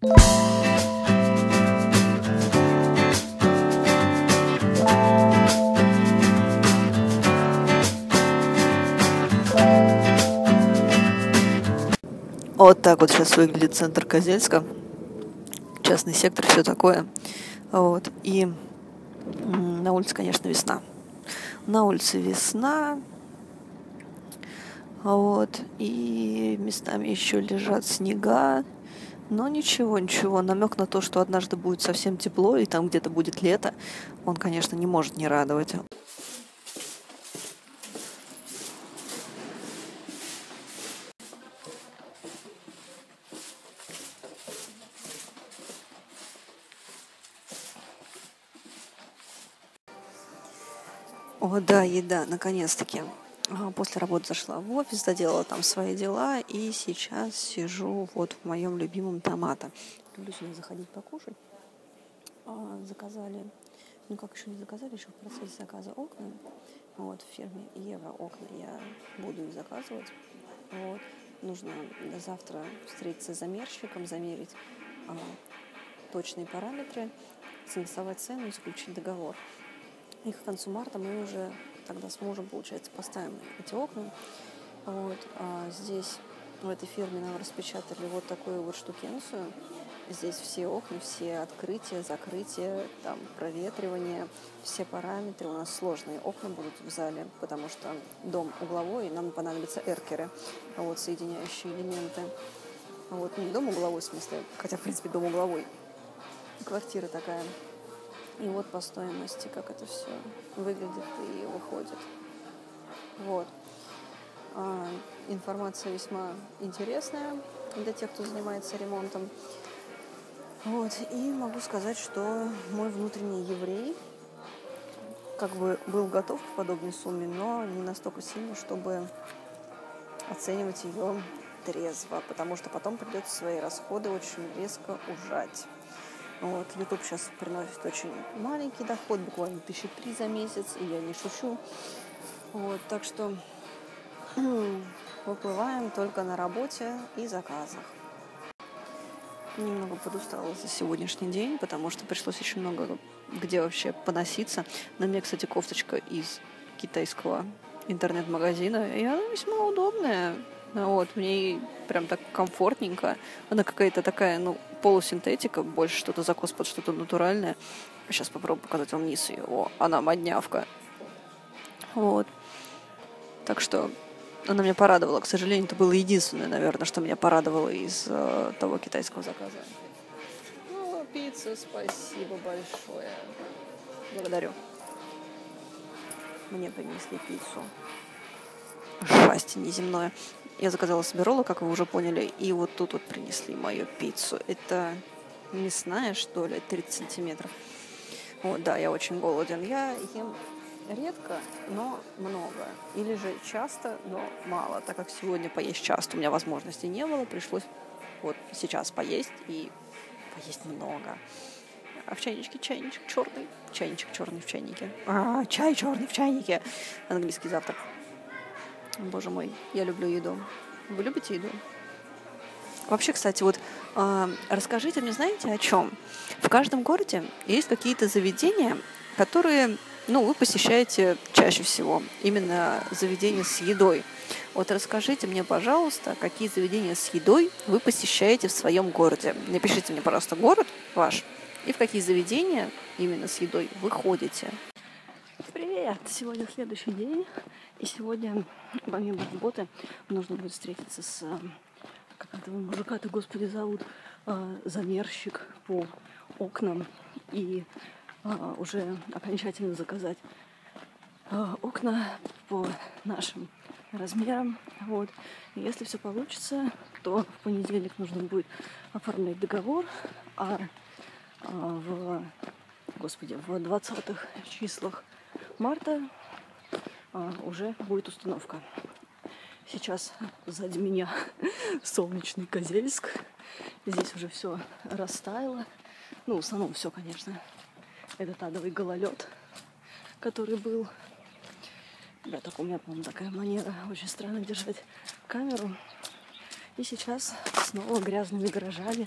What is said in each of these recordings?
Вот так вот сейчас выглядит центр Козельска. Частный сектор, все такое. Вот. И на улице, конечно, весна. На улице весна. Вот. И местами еще лежат снега. Но ничего, намек на то, что однажды будет совсем тепло, и там где-то будет лето, он, конечно, не может не радовать. О, да, еда, наконец-таки. После работы зашла в офис, доделала там свои дела, и сейчас сижу вот в моем любимом Томато. Люблю сюда заходить покушать. Заказали, ну как еще не заказали, еще в процессе заказа окна. Вот, в фирме Ева окна я буду их заказывать. Вот. Нужно завтра встретиться с замерщиком, замерить точные параметры, согласовать цену и заключить договор. И к концу марта мы уже тогда с мужем, получается, поставим эти окна. Вот. Здесь, в этой фирме, нам распечатали вот такую вот штукенцию. Здесь все окна, все открытия, закрытия, там, проветривание, все параметры. У нас сложные окна будут в зале, потому что дом угловой, и нам понадобятся эркеры, вот, соединяющие элементы. Вот, не дом угловой, в смысле, хотя, в принципе, дом угловой. Квартира такая. И вот по стоимости, как это все выглядит и выходит. Вот. Информация весьма интересная для тех, кто занимается ремонтом. Вот. И могу сказать, что мой внутренний еврей как бы был готов к подобной сумме, но не настолько сильно, чтобы оценивать ее трезво, потому что потом придется свои расходы очень резко ужать. Вот. YouTube сейчас приносит очень маленький доход, буквально 1003 за месяц, и я не шучу. Вот. Так что выплываем только на работе и заказах. Немного подустала за сегодняшний день, потому что пришлось очень много где вообще поноситься. На мне, кстати, кофточка из китайского интернет-магазина, и она весьма удобная. Вот, в ней прям так комфортненько. Она какая-то такая, ну, полусинтетика, больше что-то закос под что-то натуральное. Сейчас попробую показать вам низ ее. О, она моднявка. Вот. Так что она меня порадовала. К сожалению, это было единственное, наверное, что меня порадовало из того китайского заказа. Ну, пицца, спасибо большое. Благодарю. Мне принесли пиццу. Счастье неземное. Я заказала себе роллы, как вы уже поняли, и вот тут вот принесли мою пиццу. Это мясная, что ли, 30 сантиметров. Вот, да, я очень голоден. Я ем редко, но много. Или же часто, но мало. Так как сегодня поесть часто у меня возможности не было, пришлось вот сейчас поесть и поесть много. А в чайничке чайничек черный. Чайничек черный в чайнике. Чай черный в чайнике. Английский завтрак. Боже мой, я люблю еду. Вы любите еду? Вообще, кстати, вот расскажите мне, знаете, о чем? В каждом городе есть какие-то заведения, которые, ну, вы посещаете чаще всего. Именно заведения с едой. Вот расскажите мне, пожалуйста, какие заведения с едой вы посещаете в своем городе. Напишите мне, пожалуйста, город ваш и в какие заведения именно с едой вы ходите. Привет! Сегодня следующий день, и сегодня, помимо работы, нужно будет встретиться с, как этого мужика-то, господи, зовут, замерщик по окнам, и уже окончательно заказать окна по нашим размерам. Вот. И если все получится, то в понедельник нужно будет оформлять договор, а в 20-х числах марта уже будет установка. Сейчас сзади меня солнечный Козельск. Здесь уже все растаяло. Ну, в основном все, конечно. Этот адовый гололед, который был. Да, только у меня, по-моему, такая манера очень странно держать камеру. И сейчас снова грязными гаражами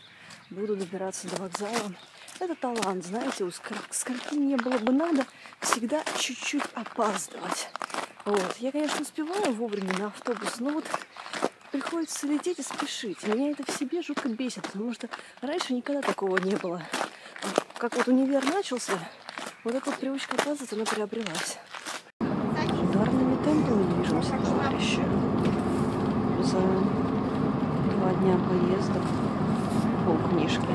буду добираться до вокзала. Это талант, знаете, скольки мне было бы надо всегда чуть-чуть опаздывать. Вот. Я, конечно, успеваю вовремя на автобус, но вот приходится лететь и спешить. Меня это в себе жутко бесит, потому что раньше никогда такого не было. Как вот универ начался, вот эта вот привычка опаздывать, она приобрелась. Ударными темпами движемся, товарищи. За 2 дня поездок полкнижки.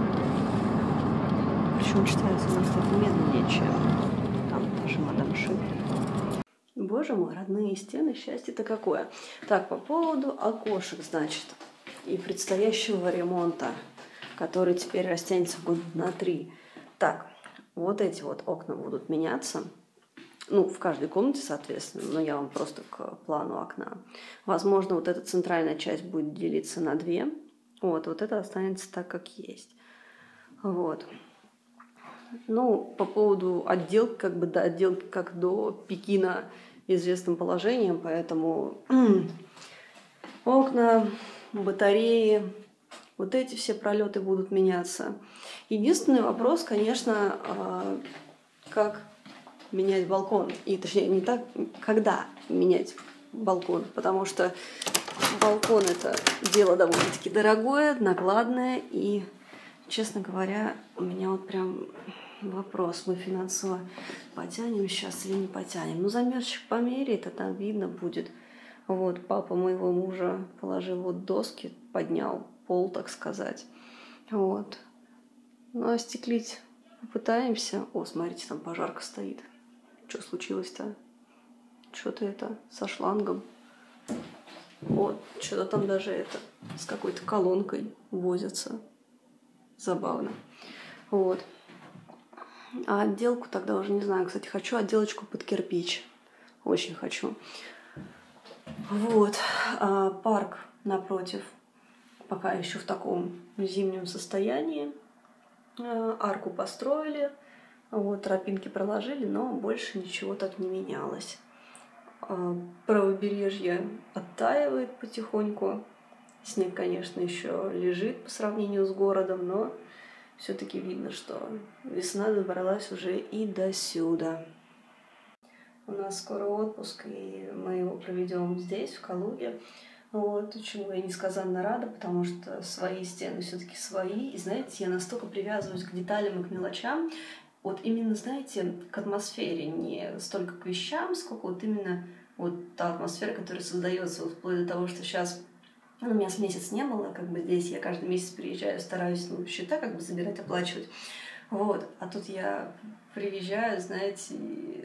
Причем читается у нас это медленнее, чем там наша мадам Ши. Боже мой, родные стены, счастье-то какое. Так, по поводу окошек, значит, и предстоящего ремонта, который теперь растянется года на 3. Так, вот эти вот окна будут меняться. Ну, в каждой комнате, соответственно, но я вам просто к плану окна. Возможно, вот эта центральная часть будет делиться на 2. Вот это останется так, как есть. Вот. Ну, по поводу отделки, как бы до отделки, как до Пекина известным положением, поэтому окна, батареи, вот эти все пролеты будут меняться. Единственный вопрос, конечно, как менять балкон. И точнее, не так, когда менять балкон, потому что балкон это дело довольно-таки дорогое, накладное, и, честно говоря, у меня вот прям вопрос, мы финансово потянем сейчас или не потянем. Ну, замерщик померяет, а там видно будет. Вот, папа моего мужа положил вот доски, поднял пол, так сказать. Вот. Ну, а остеклить попытаемся. О, смотрите, там пожарка стоит. Что случилось-то? Что-то это со шлангом. Вот, что-то там даже это с какой-то колонкой возятся. Забавно. Вот. А отделку тогда уже не знаю. Кстати, хочу отделочку под кирпич. Очень хочу. Вот. А парк напротив пока еще в таком зимнем состоянии. Арку построили. Вот, тропинки проложили, но больше ничего так не менялось. Правобережье оттаивает потихоньку. Снег, конечно, еще лежит по сравнению с городом, но все-таки видно, что весна добралась уже и до сюда. У нас скоро отпуск, и мы его проведем здесь, в Калуге. Вот, чему я несказанно рада, потому что свои стены все-таки свои. И знаете, я настолько привязываюсь к деталям и к мелочам, вот именно, знаете, к атмосфере, не столько к вещам, сколько вот именно вот та атмосфера, которая создается, вот вплоть до того, что сейчас, ну, у меня с месяц не было, как бы здесь я каждый месяц приезжаю, стараюсь, ну, счета как бы забирать, оплачивать. Вот, а тут я приезжаю, знаете,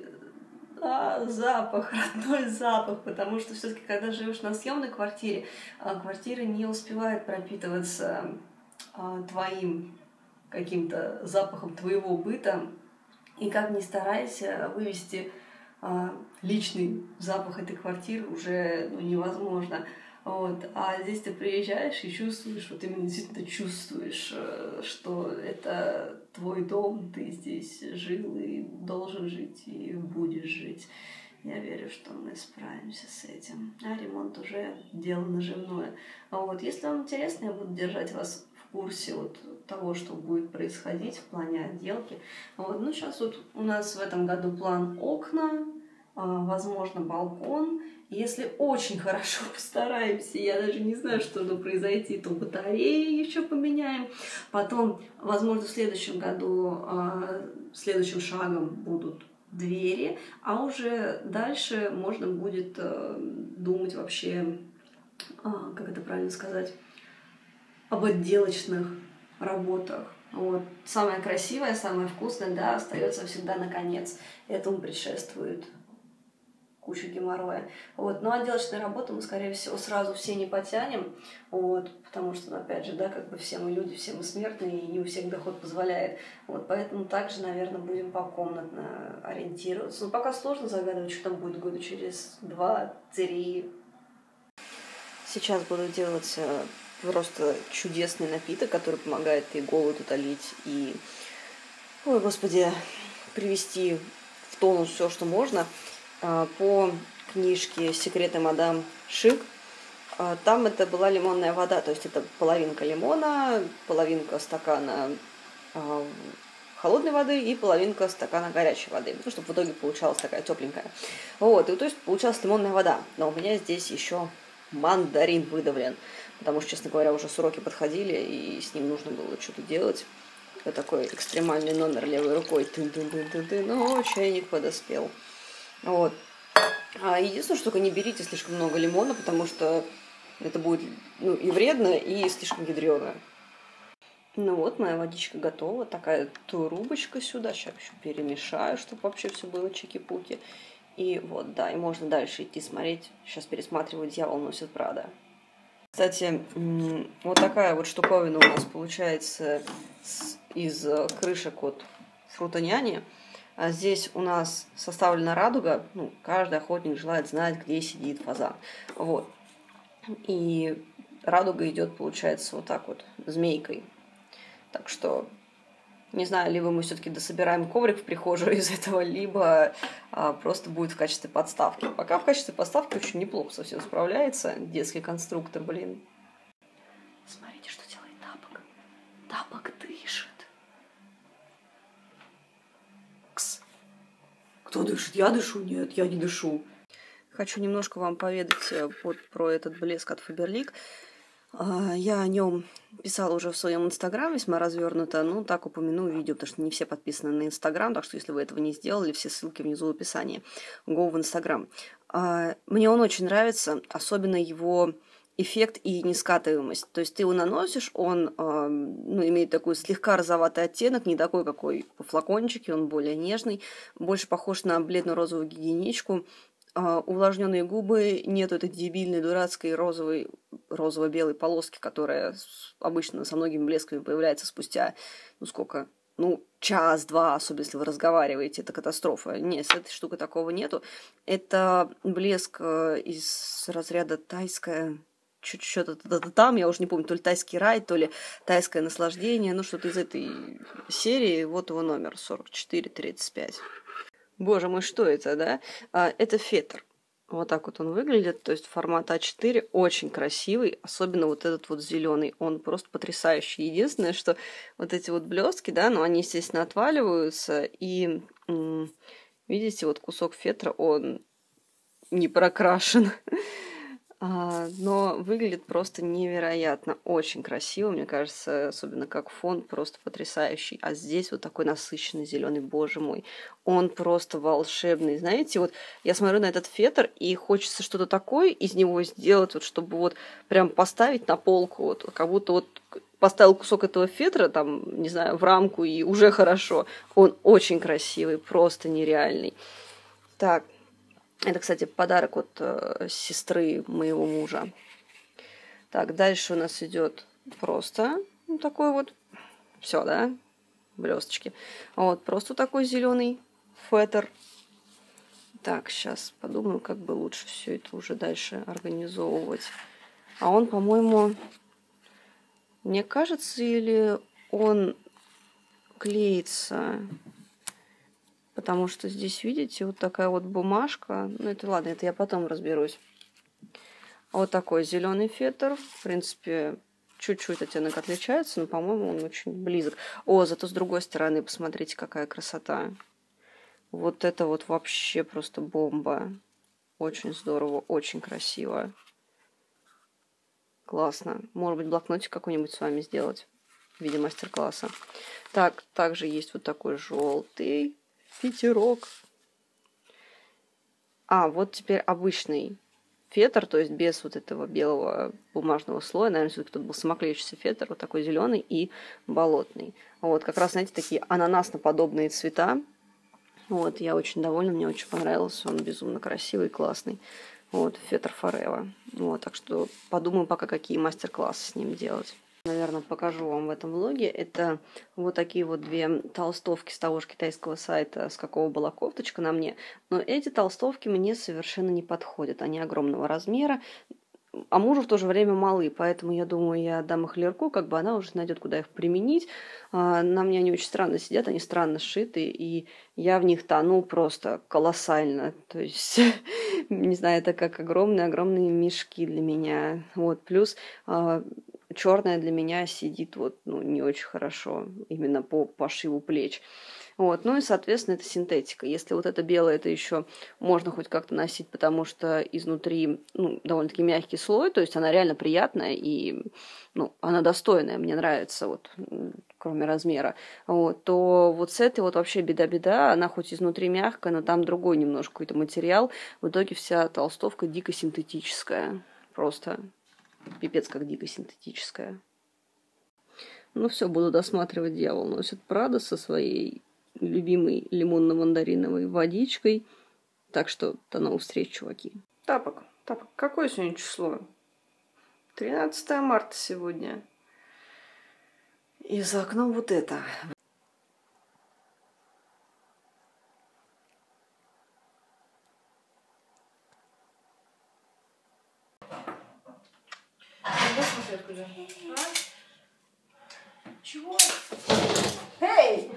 запах, родной запах, потому что все-таки, когда живешь на съемной квартире, квартира не успевает пропитываться твоим каким-то запахом твоего быта, и как ни старайся вывести личный запах этой квартиры уже невозможно. Вот. А здесь ты приезжаешь и чувствуешь, вот именно действительно чувствуешь, что это твой дом, ты здесь жил и должен жить, и будешь жить. Я верю, что мы справимся с этим. А ремонт уже дело наживное. Вот. Если вам интересно, я буду держать вас в курсе вот того, что будет происходить в плане отделки. Вот. Ну, сейчас вот у нас в этом году план окна, возможно, балкон. Если очень хорошо постараемся, я даже не знаю, что должно произойти, то батареи еще поменяем. Потом, возможно, в следующем году следующим шагом будут двери, а уже дальше можно будет думать вообще, как это правильно сказать, об отделочных работах. Вот. Самое красивое, самое вкусное, да, остается всегда наконец. Этому предшествует кучу геморроя. Вот. Но отделочные работы мы, скорее всего, сразу все не потянем, вот, потому что, опять же, да, как бы все мы люди, все мы смертные, и не у всех доход позволяет. Вот, поэтому также, наверное, будем покомнатно ориентироваться. Но пока сложно загадывать, что там будет года через 2-3. Сейчас буду делать просто чудесный напиток, который помогает и голод утолить, и, ой, господи, привести в тонус все, что можно. По книжке «Секреты мадам Шик». Там это была лимонная вода, то есть это половинка лимона, половинка стакана холодной воды и половинка стакана горячей воды, ну, чтобы в итоге получалась такая тепленькая. Вот, и то есть получалась лимонная вода. Но у меня здесь еще мандарин выдавлен, потому что, честно говоря, уже сроки подходили, и с ним нужно было что-то делать. Вот такой экстремальный номер левой рукой. Тын-тын-тын-тын-тын, но чайник подоспел. Вот. Единственное, что только не берите слишком много лимона, потому что это будет и вредно, и слишком ядрено. Ну вот, моя водичка готова. Такая трубочка сюда. Сейчас еще перемешаю, чтобы вообще все было чики-пуки. И вот, да, и можно дальше идти смотреть. Сейчас пересматриваю «Дьявол носит Прада». Кстати, вот такая вот штуковина у нас получается из крышек от фрутоняни. А здесь у нас составлена радуга. Ну, каждый охотник желает знать, где сидит фазан. Вот. И радуга идет, получается, вот так вот, змейкой. Так что, не знаю, либо мы все-таки дособираем коврик в прихожую из этого, либо просто будет в качестве подставки. Пока в качестве подставки очень неплохо совсем справляется. Детский конструктор, блин. Смотрите, что делает тапок. Тапок дышит. Кс. Кто дышит? Я дышу? Нет, я не дышу. Хочу немножко вам поведать про этот блеск от Faberlic. Я о нем писала уже в своем инстаграме, весьма развернуто, но так упомяну видео, потому что не все подписаны на инстаграм, так что если вы этого не сделали, все ссылки внизу в описании. Go в инстаграм. Мне он очень нравится, особенно его эффект и нескатываемость. То есть ты его наносишь, он имеет такой слегка розоватый оттенок, не такой, какой по флакончике, он более нежный, больше похож на бледно-розовую гигиеничку. Увлажненные губы, нет этой дебильной, дурацкой розово-белой полоски, которая обычно со многими блесками появляется спустя, час-два, особенно если вы разговариваете, это катастрофа. Нет, с этой штукой такого нету. Это блеск из разряда тайская, что-то там, я уже не помню, то ли тайский рай, то ли тайское наслаждение, что-то из этой серии. Вот его номер 4435. Боже мой, что это, да? Это фетр. Вот так вот он выглядит, то есть формат А4, очень красивый, особенно вот этот вот зеленый, он просто потрясающий. Единственное, что вот эти вот блестки, да, они, естественно, отваливаются, и видите, вот кусок фетра, он не прокрашен. Но выглядит просто невероятно, очень красиво, мне кажется, особенно как фон, просто потрясающий. А здесь вот такой насыщенный зеленый, боже мой, он просто волшебный. Знаете, вот я смотрю на этот фетр, и хочется что-то такое из него сделать, вот чтобы вот прям поставить на полку, вот как будто вот поставил кусок этого фетра, там, не знаю, в рамку, и уже хорошо. Он очень красивый, просто нереальный. Так. Это, кстати, подарок от сестры моего мужа. Так, дальше у нас идет просто такой вот. Все, да? Блесточки. Вот, просто такой зеленый фетр. Так, сейчас подумаю, как бы лучше все это уже дальше организовывать. А он, по-моему, мне кажется, или он клеится. Потому что здесь, видите, вот такая вот бумажка. Это ладно, это я потом разберусь. Вот такой зеленый фетр. В принципе, чуть-чуть оттенок отличается, но, по-моему, он очень близок. Зато с другой стороны, посмотрите, какая красота. Вот это вот вообще просто бомба. Очень здорово, очень красиво. Классно. Может быть, блокнотик какой-нибудь с вами сделать в виде мастер-класса. Так, также есть вот такой желтый фетерок. Вот теперь обычный фетр, то есть без вот этого белого бумажного слоя. Наверное, все-таки тут был самоклеющийся фетр, вот такой зеленый и болотный. Вот, как раз, знаете, такие ананасно-подобные цвета. Вот, я очень довольна, мне очень понравился, он безумно красивый, классный. Вот, фетр Forever. Вот, так что подумаю пока, какие мастер-классы с ним делать. Наверное, покажу вам в этом влоге. Это вот такие вот две толстовки с того же китайского сайта, с какого была кофточка на мне. Но эти толстовки мне совершенно не подходят. Они огромного размера. а мужу в то же время малы, поэтому я думаю, я отдам их Лерку, как бы она уже найдет, куда их применить. На мне они очень странно сидят, они странно сшиты, и я в них тону просто колоссально. То есть, не знаю, это как огромные-огромные мешки для меня. Вот, плюс черная для меня сидит вот, ну, не очень хорошо, именно по пошиву плеч. Вот. Ну и, соответственно, это синтетика. Если вот это белое, это еще можно хоть как-то носить, потому что изнутри, ну, довольно-таки мягкий слой, то есть она реально приятная и, ну, она достойная, мне нравится, вот, кроме размера. Вот. То вот с этой вот вообще беда-беда, она хоть изнутри мягкая, но там другой немножко какой-то материал. В итоге вся толстовка дико синтетическая. Просто пипец как дико синтетическая. Ну все, буду досматривать «Дьявол носит Прада» со своей любимой лимонно-мандариновой водичкой. Так что до новых встреч, чуваки. Тапок, какое сегодня число? 13 марта сегодня. И за окном вот это. Чего? Эй!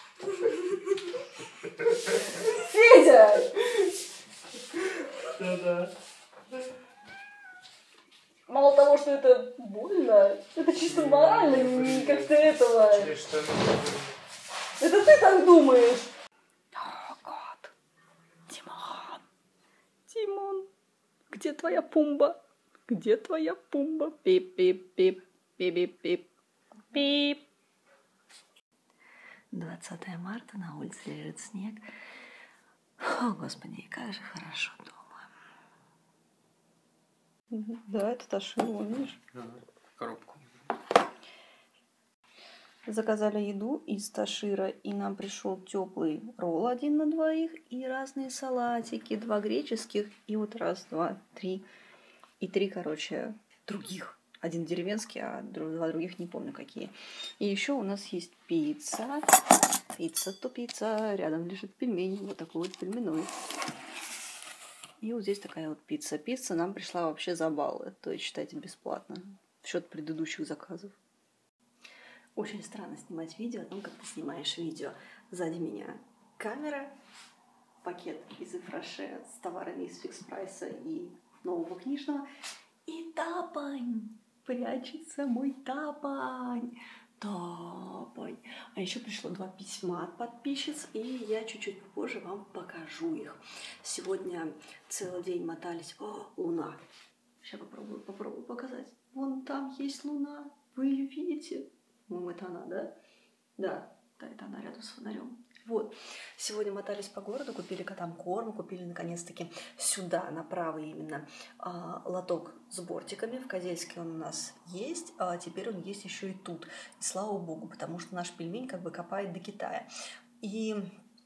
Федя! Да-да. Мало того, что это больно, это чисто морально, не как-то этого. Это ты так думаешь? О, год. Тимон, где твоя пумба? Где твоя пумба? Пип-пип-пип, пип-пип-пип, пип. 20 марта, на улице лежит снег. О, Господи, как же хорошо дома. Да, это Ташира, видишь? Коробку. Заказали еду из Ташира, и нам пришел теплый ролл 1 на 2, и разные салатики, 2 греческих, и вот 1, 2, 3, и 3, короче, других. 1 деревенский, а 2 других не помню какие. И еще у нас есть пицца. Пицца. Рядом лежит пельмень, вот такой вот пельменной. И вот здесь такая вот пицца. Пицца нам пришла вообще за баллы, то есть считайте бесплатно, в счет предыдущих заказов. Очень странно снимать видео о том, как ты снимаешь видео. Сзади меня камера, пакет из Ифраше с товарами из Фикс Прайса и нового книжного. И тапань! Прячется мой тапань! Тапань! А еще пришло 2 письма от подписчиц, и я чуть-чуть попозже вам покажу их. Сегодня целый день мотались. О, луна! Сейчас попробую показать. Вон там есть луна. Вы ее видите? Ну, это она, да? Да, это она рядом с фонарем. Вот. Сегодня мотались по городу, купили котам корм, купили наконец-таки сюда, направо именно, лоток с бортиками. В Козельске он у нас есть, а теперь он есть еще и тут. И слава богу, потому что наш пельмень как бы копает до Китая. И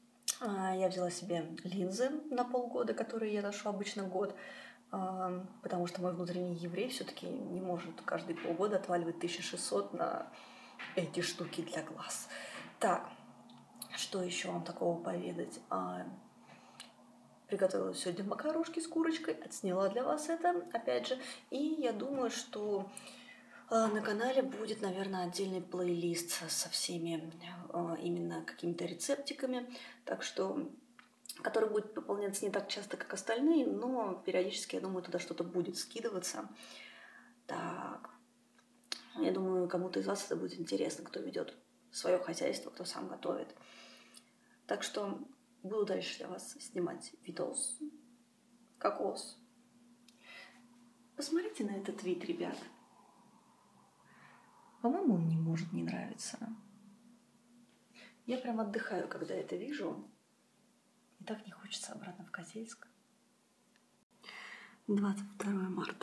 я взяла себе линзы на полгода, которые я ношу обычно год, потому что мой внутренний еврей все-таки не может каждые полгода отваливать 1600 на эти штуки для глаз. Так, что еще вам такого поведать? Приготовила сегодня макарошки с курочкой, отсняла для вас это, опять же. И я думаю, что на канале будет, наверное, отдельный плейлист со всеми именно какими-то рецептиками, так что, который будет пополняться не так часто, как остальные, но периодически, я думаю, туда что-то будет скидываться. Так, я думаю, кому-то из вас это будет интересно, кто ведет свое хозяйство, кто сам готовит. Так что буду дальше для вас снимать видос. Кокос. Посмотрите на этот вид, ребят. По-моему, он не может не нравиться. Я прям отдыхаю, когда это вижу. И так не хочется обратно в Козельск. 22 марта.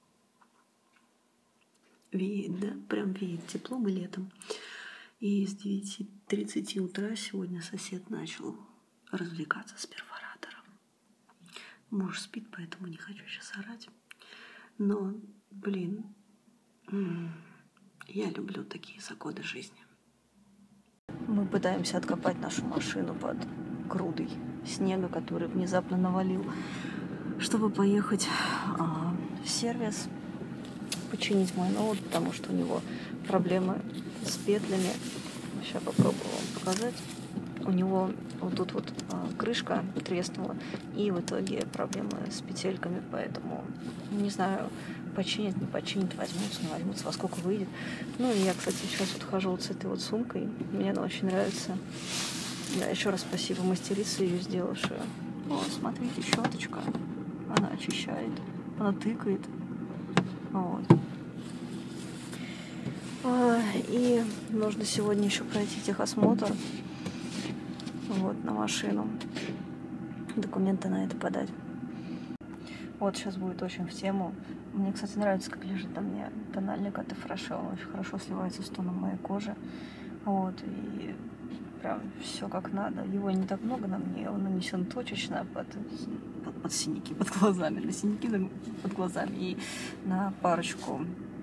Веет, да? Прям веет теплом и летом. И с 9:30 утра сегодня сосед начал развлекаться с перфоратором. Муж спит, поэтому не хочу сейчас орать. Но, блин, я люблю такие законы жизни. Мы пытаемся откопать нашу машину под грудой снега, который внезапно навалил, чтобы поехать в сервис. починить мой ноут, потому что у него проблемы с петлями. Сейчас попробую вам показать. У него вот тут вот крышка треснула, и в итоге проблемы с петельками, поэтому не знаю, починит, не починит, возьмутся, не возьмутся, во сколько выйдет. Ну и я, кстати, сейчас вот хожу вот с этой вот сумкой, мне она очень нравится. Да, еще раз спасибо мастерице ее сделавшую. О, смотрите, щеточка, она очищает, она тыкает. Вот. И нужно сегодня еще пройти техосмотр. Вот, на машину. Документы на это подать. Вот, сейчас будет очень в тему. Мне, кстати, нравится, как лежит на мне тональник от Фреше. Он очень хорошо сливается с тоном моей кожи. Вот, и прям все как надо. Его не так много на мне, он нанесен точечно под синяки под глазами, на синяки под глазами и на парочку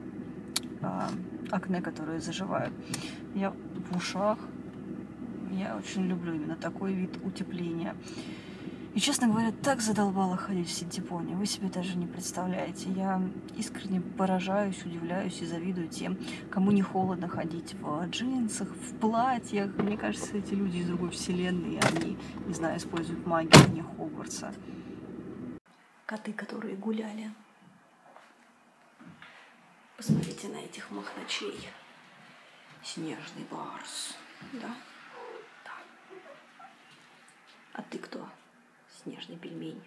акне, которые заживают. Я в ушах. Я очень люблю именно такой вид утепления. И, честно говоря, так задолбала ходить в синтепоне. Вы себе даже не представляете. Я искренне поражаюсь, удивляюсь и завидую тем, кому не холодно ходить в джинсах, в платьях. Мне кажется, эти люди из другой вселенной, они, не знаю, используют магию вне Хогвартса. Коты, которые гуляли. Посмотрите на этих мохначей. Снежный барс. Да? А ты кто? Снежный пельмень.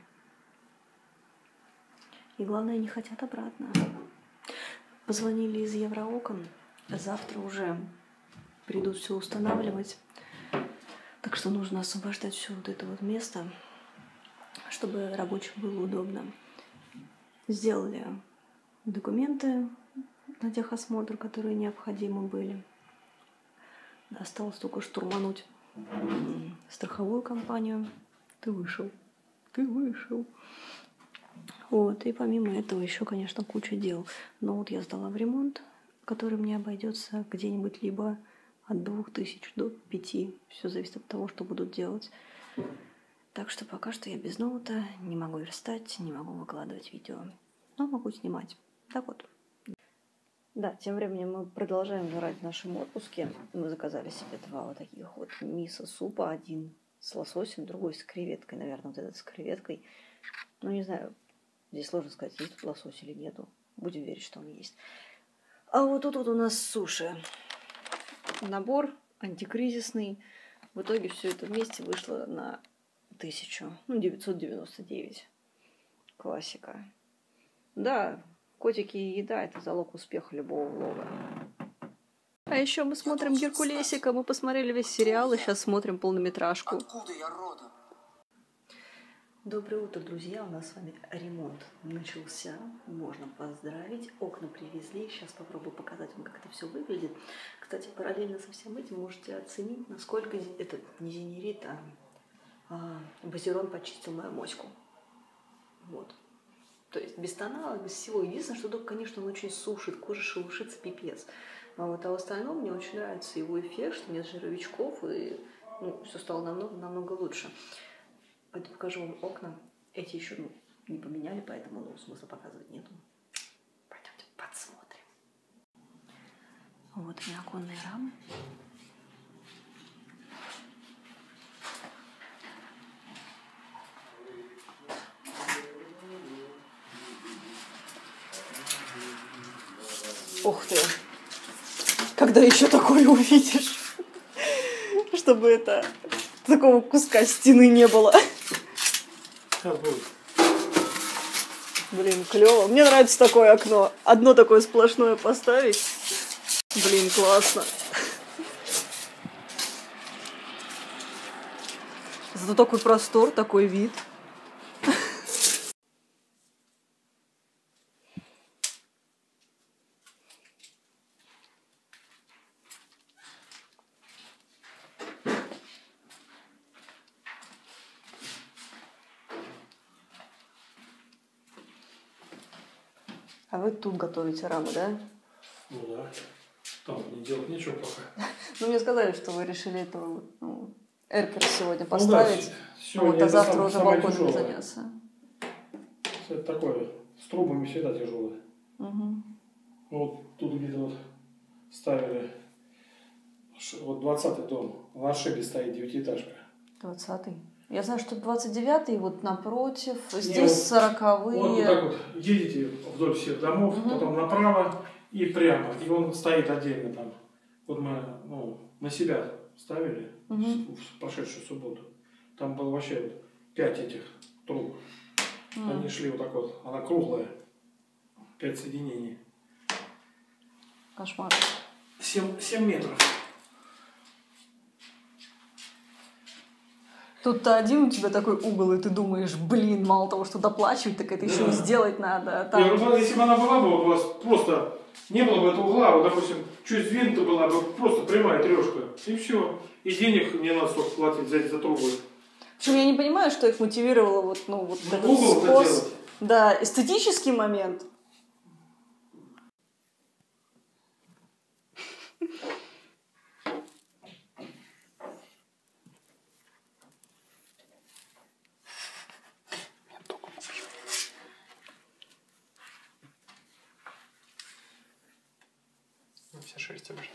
И главное, не хотят обратно. Позвонили из Евроокон. Завтра уже придут все устанавливать. Так что нужно освобождать все вот это вот место, чтобы рабочим было удобно. Сделали документы на техосмотр, которые необходимы были. Осталось только штурмануть страховую компанию. Ты вышел. Вот, и помимо этого еще, конечно, куча дел. Но вот я сдала в ремонт, который мне обойдется где-нибудь либо от 2000 до 5. Все зависит от того, что будут делать. Так что пока что я без ноута, не могу верстать, не могу выкладывать видео. Но могу снимать. Так вот. Да, тем временем мы продолжаем жрать в нашем отпуске. Мы заказали себе 2 вот таких вот мисо-супа. Один с лососем, другой с креветкой. Наверное, вот этот с креветкой. Ну, не знаю, здесь сложно сказать, есть тут лосось или нету. Будем верить, что он есть. А вот тут вот у нас суши. Набор антикризисный. В итоге все это вместе вышло на 999. Классика. Да, котики и еда – это залог успеха любого влога. А еще мы смотрим Геркулесика, мы посмотрели весь сериал и сейчас смотрим полнометражку. Откуда я родом? Доброе утро, друзья! У нас с вами ремонт начался. Можно поздравить. Окна привезли. Сейчас попробую показать вам, как это все выглядит. Кстати, параллельно со всем этим можете оценить, насколько этот не зенерит, а базирон почистил мою моську. Вот. То есть без тонала, без всего. Единственное, что только, конечно, он очень сушит, кожа шелушится пипец. А вот в остальном мне очень нравится его эффект, что нет жировичков, и все стало намного лучше. Пойду покажу вам окна. Эти еще не поменяли, поэтому смысла показывать нету. Пойдемте подсмотрим. Вот и оконные рамы. Ух ты! Когда еще такое увидишь? Чтобы это такого куска стены не было. Блин, клево. Мне нравится такое окно. Одно такое сплошное поставить. Блин, классно. Зато такой простор, такой вид. А вы тут готовите рамы, да? Ну да. Там не делать нечего пока. Ну, мне сказали, что вы решили этого эркера сегодня поставить. Да, вот, а завтра уже балконом заняться. Это такое, с трубами всегда тяжелое. Угу. Вот тут где-то вот ставили, вот 20-й дом, на ошибе стоит 9-этажка. 20-й. Я знаю, что 29-й вот напротив, Вот, здесь 40-е. вот так вот едете вдоль всех домов, потом направо и прямо. И он стоит отдельно там. Вот мы на себя ставили в прошедшую субботу. Там было вообще вот 5 этих труб. Они шли вот так вот. Она круглая. 5 соединений. Кошмар. 7 метров. Тут-то один у тебя такой угол, и ты думаешь, блин, мало того, что доплачивать, так это еще и сделать надо. Там... Я говорю, если бы она была бы, вот у вас просто не было бы этого угла, вот, допустим, чуть сдвинута была бы просто прямая трешка, и все. И денег не надо столько платить за трубы. Причем я не понимаю, что их мотивировало вот этот угол способ. Да, эстетический момент. Вся шерсть обжата.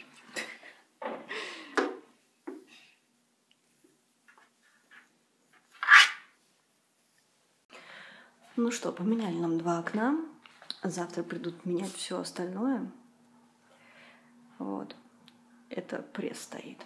Ну что, поменяли нам 2 окна. Завтра придут менять все остальное. Вот. Это пресс стоит.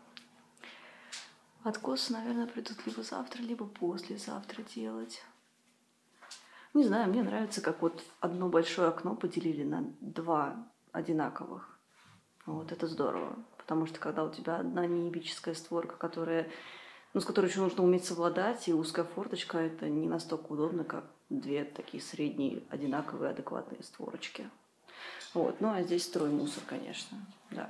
Откосы, наверное, придут либо завтра, либо послезавтра делать. Не знаю, мне нравится, как вот одно большое окно поделили на 2 одинаковых. Вот, это здорово. Потому что когда у тебя одна неебическая створка, с которой еще нужно уметь совладать, и узкая форточка, это не настолько удобно, как 2 такие средние, одинаковые, адекватные створочки. Вот, ну а здесь строймусор, конечно, да.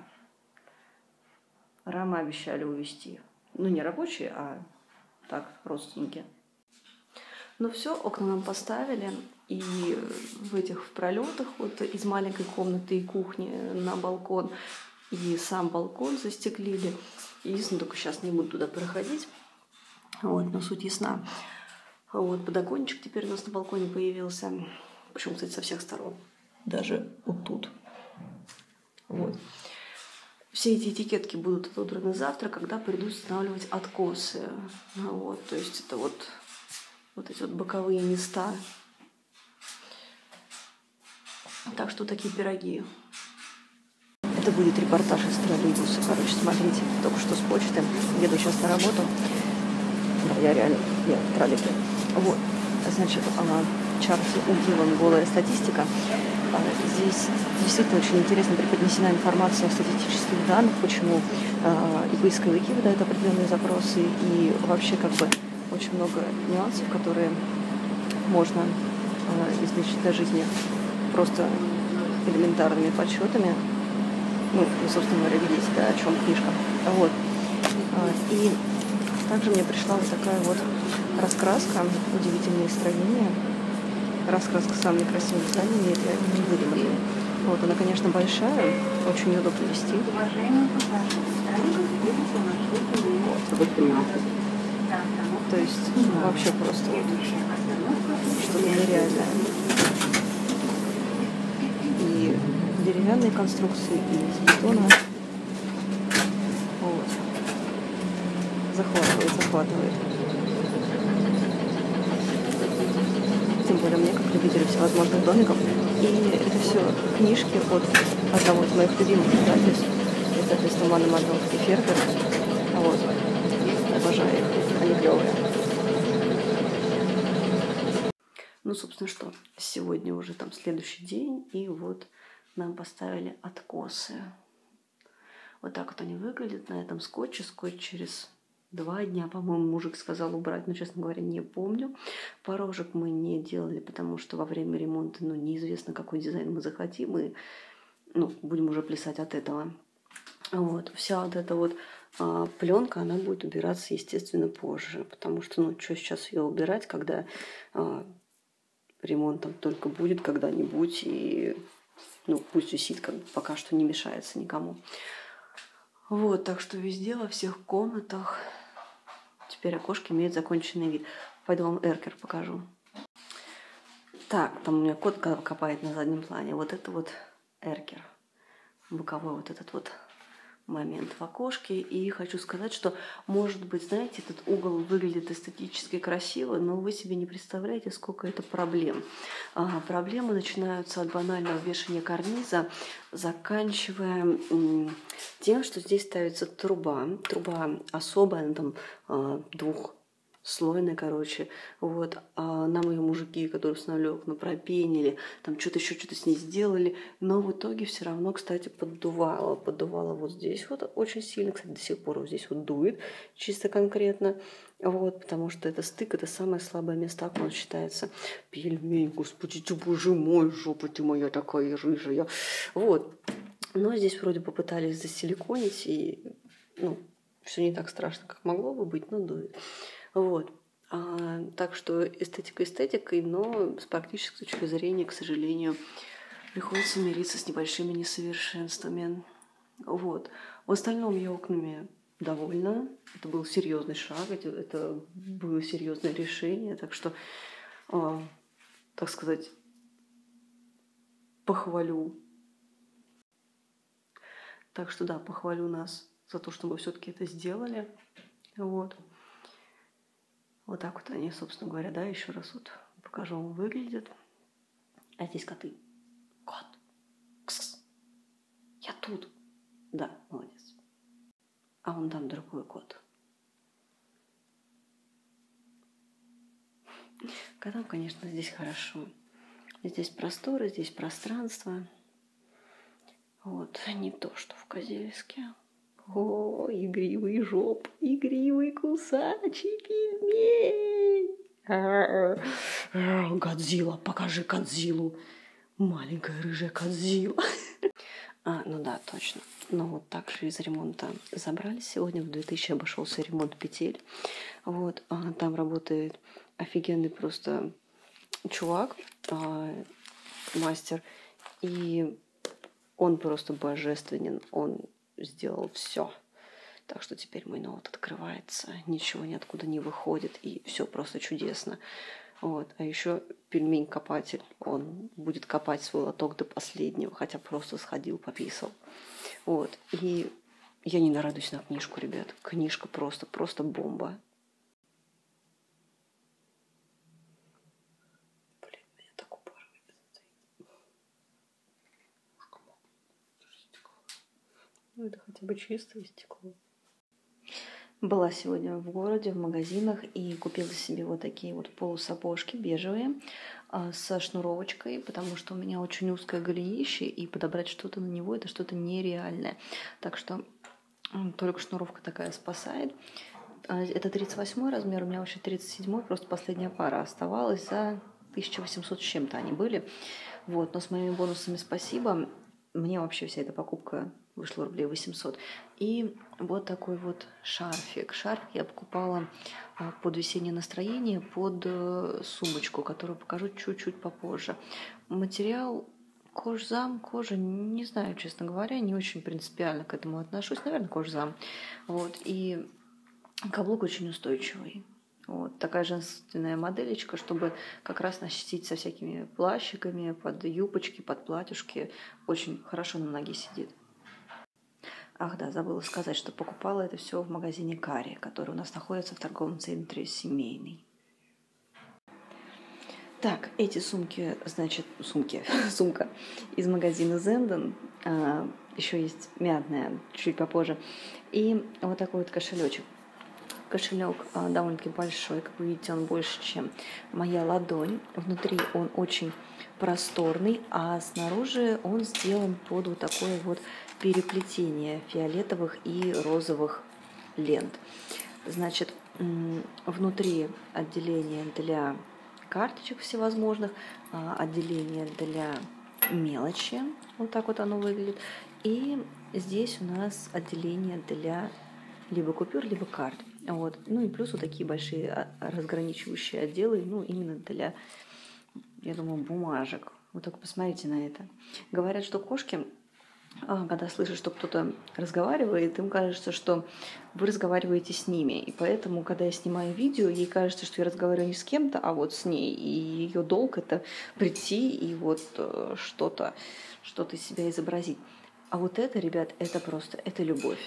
Рамы обещали увезти. Ну, не рабочие, а так, родственники. Ну все, окна нам поставили, и в пролетах вот из маленькой комнаты и кухни на балкон, и сам балкон застеклили. Единственное, только сейчас не буду туда проходить, вот, но суть ясна. Вот, подоконничек теперь у нас на балконе появился, причем, кстати, со всех сторон, даже вот тут. Вот. Все эти этикетки будут отодраны завтра, когда придут устанавливать откосы. Вот, то есть это вот эти вот боковые места. Так что такие пироги. Это будет репортаж из троллейбуса. Короче, смотрите, только что с почты. Еду сейчас на работу. Да, я в троллейбусе. Вот, значит, Чарли Удилон «Голая статистика». Здесь действительно очень интересно преподнесена информация о статистических данных, почему и поисковики выдают определенные запросы, и вообще очень много нюансов, которые можно излечить для жизни просто элементарными подсчетами. Ну, собственно говоря, видите, да, о чем книжка. Вот. И также мне пришла вот такая вот раскраска, удивительные строения. Раскраска с самыми красивыми зданиями, это я не выдумала. Вот, она, конечно, большая, очень неудобно вести. То есть вообще просто что-то нереальное. И деревянные конструкции, и из бетона. Вот. Захватывает. Тем более мне, как любителю всевозможных домиков. И это все книжки от одного из моих любимых издательств. Издательство Мана Мадонский Фербер. Вот. Обожаю их. Они клевые. Ну, собственно, что? Сегодня уже там следующий день. И вот нам поставили откосы. Вот так вот они выглядят на этом скотче. Скотч через 2 дня, по-моему, мужик сказал убрать, но, честно говоря, не помню. Порожек мы не делали, потому что во время ремонта, неизвестно, какой дизайн мы захотим, и, будем уже плясать от этого. Вот, вся вот эта вот пленка, она будет убираться, естественно, позже, потому что, что сейчас ее убирать, когда ремонт там только будет когда-нибудь, и, пусть висит, пока что не мешается никому. Вот, так что везде, во всех комнатах теперь окошки имеют законченный вид. Пойду вам эркер покажу. Так, там у меня кот копает на заднем плане. Вот это вот эркер. Боковой вот этот вот момент в окошке. И хочу сказать, что, может быть, знаете, этот угол выглядит эстетически красиво, но вы себе не представляете, сколько это проблем. Проблемы начинаются от банального вешания карниза, заканчивая тем, что здесь ставится труба. Труба особая, она там двухслойная, короче. Вот. А нам ее мужики, которые устанавливали окна, пропенили, там что-то еще что-то с ней сделали. Но в итоге все равно, кстати, поддувало. Поддувало вот здесь вот очень сильно. Кстати, до сих пор вот здесь вот дует чисто конкретно. Вот, потому что это стык, это самое слабое место окна считается. Пельмень, господи ты, боже мой, жопа ты моя такая рыжая. Вот. Но здесь вроде попытались засиликонить, и все не так страшно, как могло бы быть, но дует. Вот. Так что эстетика эстетикой, но с практической точки зрения, к сожалению, приходится мириться с небольшими несовершенствами. Вот. В остальном я окнами довольна. Это был серьезный шаг, это было серьезное решение. Так что, так сказать, похвалю. Так что да, похвалю нас за то, что мы все-таки это сделали. Вот. Вот так вот они, собственно говоря, да, еще раз вот покажу вам, выглядят. А здесь коты. Кот. Кс-кс. Я тут. Да, молодец. А вон там другой кот. Котам, конечно, здесь хорошо. Здесь просторы, здесь пространство. Вот, не то, что в Козельске. О, игривый жоп, игривый кусачий пельмень. Годзилла, покажи Годзиллу. Маленькая рыжая Годзилла. Ну да, точно. Ну вот так же из ремонта забрали сегодня. В 2000 обошелся ремонт петель. Вот, там работает офигенный просто чувак, мастер. И он просто божественен. Он сделал все. Так что теперь мой ноут открывается, ничего ниоткуда не выходит, и все просто чудесно. Вот. А еще пельмень-копатель. Он будет копать свой лоток до последнего, хотя просто сходил, пописал. Вот. И я не нарадуюсь на книжку, ребят. Книжка просто бомба. Блин, меня так упарывает. Ну, это хотя бы чистое стекло. Была сегодня в городе, в магазинах, и купила себе вот такие вот полусапожки бежевые со шнуровочкой, потому что у меня очень узкое голенище, и подобрать что-то на него – это что-то нереальное. Так что только шнуровка такая спасает. Это 38 размер, у меня вообще 37, просто последняя пара оставалась, за 1800 с чем-то они были. Вот, но с моими бонусами спасибо. Мне вообще вся эта покупка вышла рублей 800. И вот такой вот шарфик. Шарфик я покупала под весеннее настроение, под сумочку, которую покажу чуть-чуть попозже. Материал кожзам, кожа, не знаю, честно говоря, не очень принципиально к этому отношусь. Наверное, кожзам. Вот. И каблук очень устойчивый. Вот такая женственная моделечка, чтобы как раз носить со всякими плащиками, под юбочки, под платьюшки. Очень хорошо на ноге сидит. Ах да, забыла сказать, что покупала это все в магазине Кари, который у нас находится в торговом центре «Семейный». Так, эти сумки, значит, сумка из магазина Зенден. Еще есть мятная, чуть попозже. И вот такой вот кошелечек. Кошелек довольно-таки большой, как вы видите, он больше, чем моя ладонь. Внутри он очень просторный, а снаружи он сделан под вот такое вот переплетение фиолетовых и розовых лент. Значит, внутри отделение для карточек всевозможных, отделение для мелочи, вот так вот оно выглядит. И здесь у нас отделение для либо купюр, либо карт. Вот. Ну и плюс вот такие большие разграничивающие отделы, именно для, я думаю, бумажек. Вот только посмотрите на это. Говорят, что кошки когда слышишь, что кто-то разговаривает, им кажется, что вы разговариваете с ними. И поэтому, когда я снимаю видео, ей кажется, что я разговариваю не с кем-то, а вот с ней. И ее долг — это прийти и вот что-то из себя изобразить. А вот это, ребят, это просто, это любовь.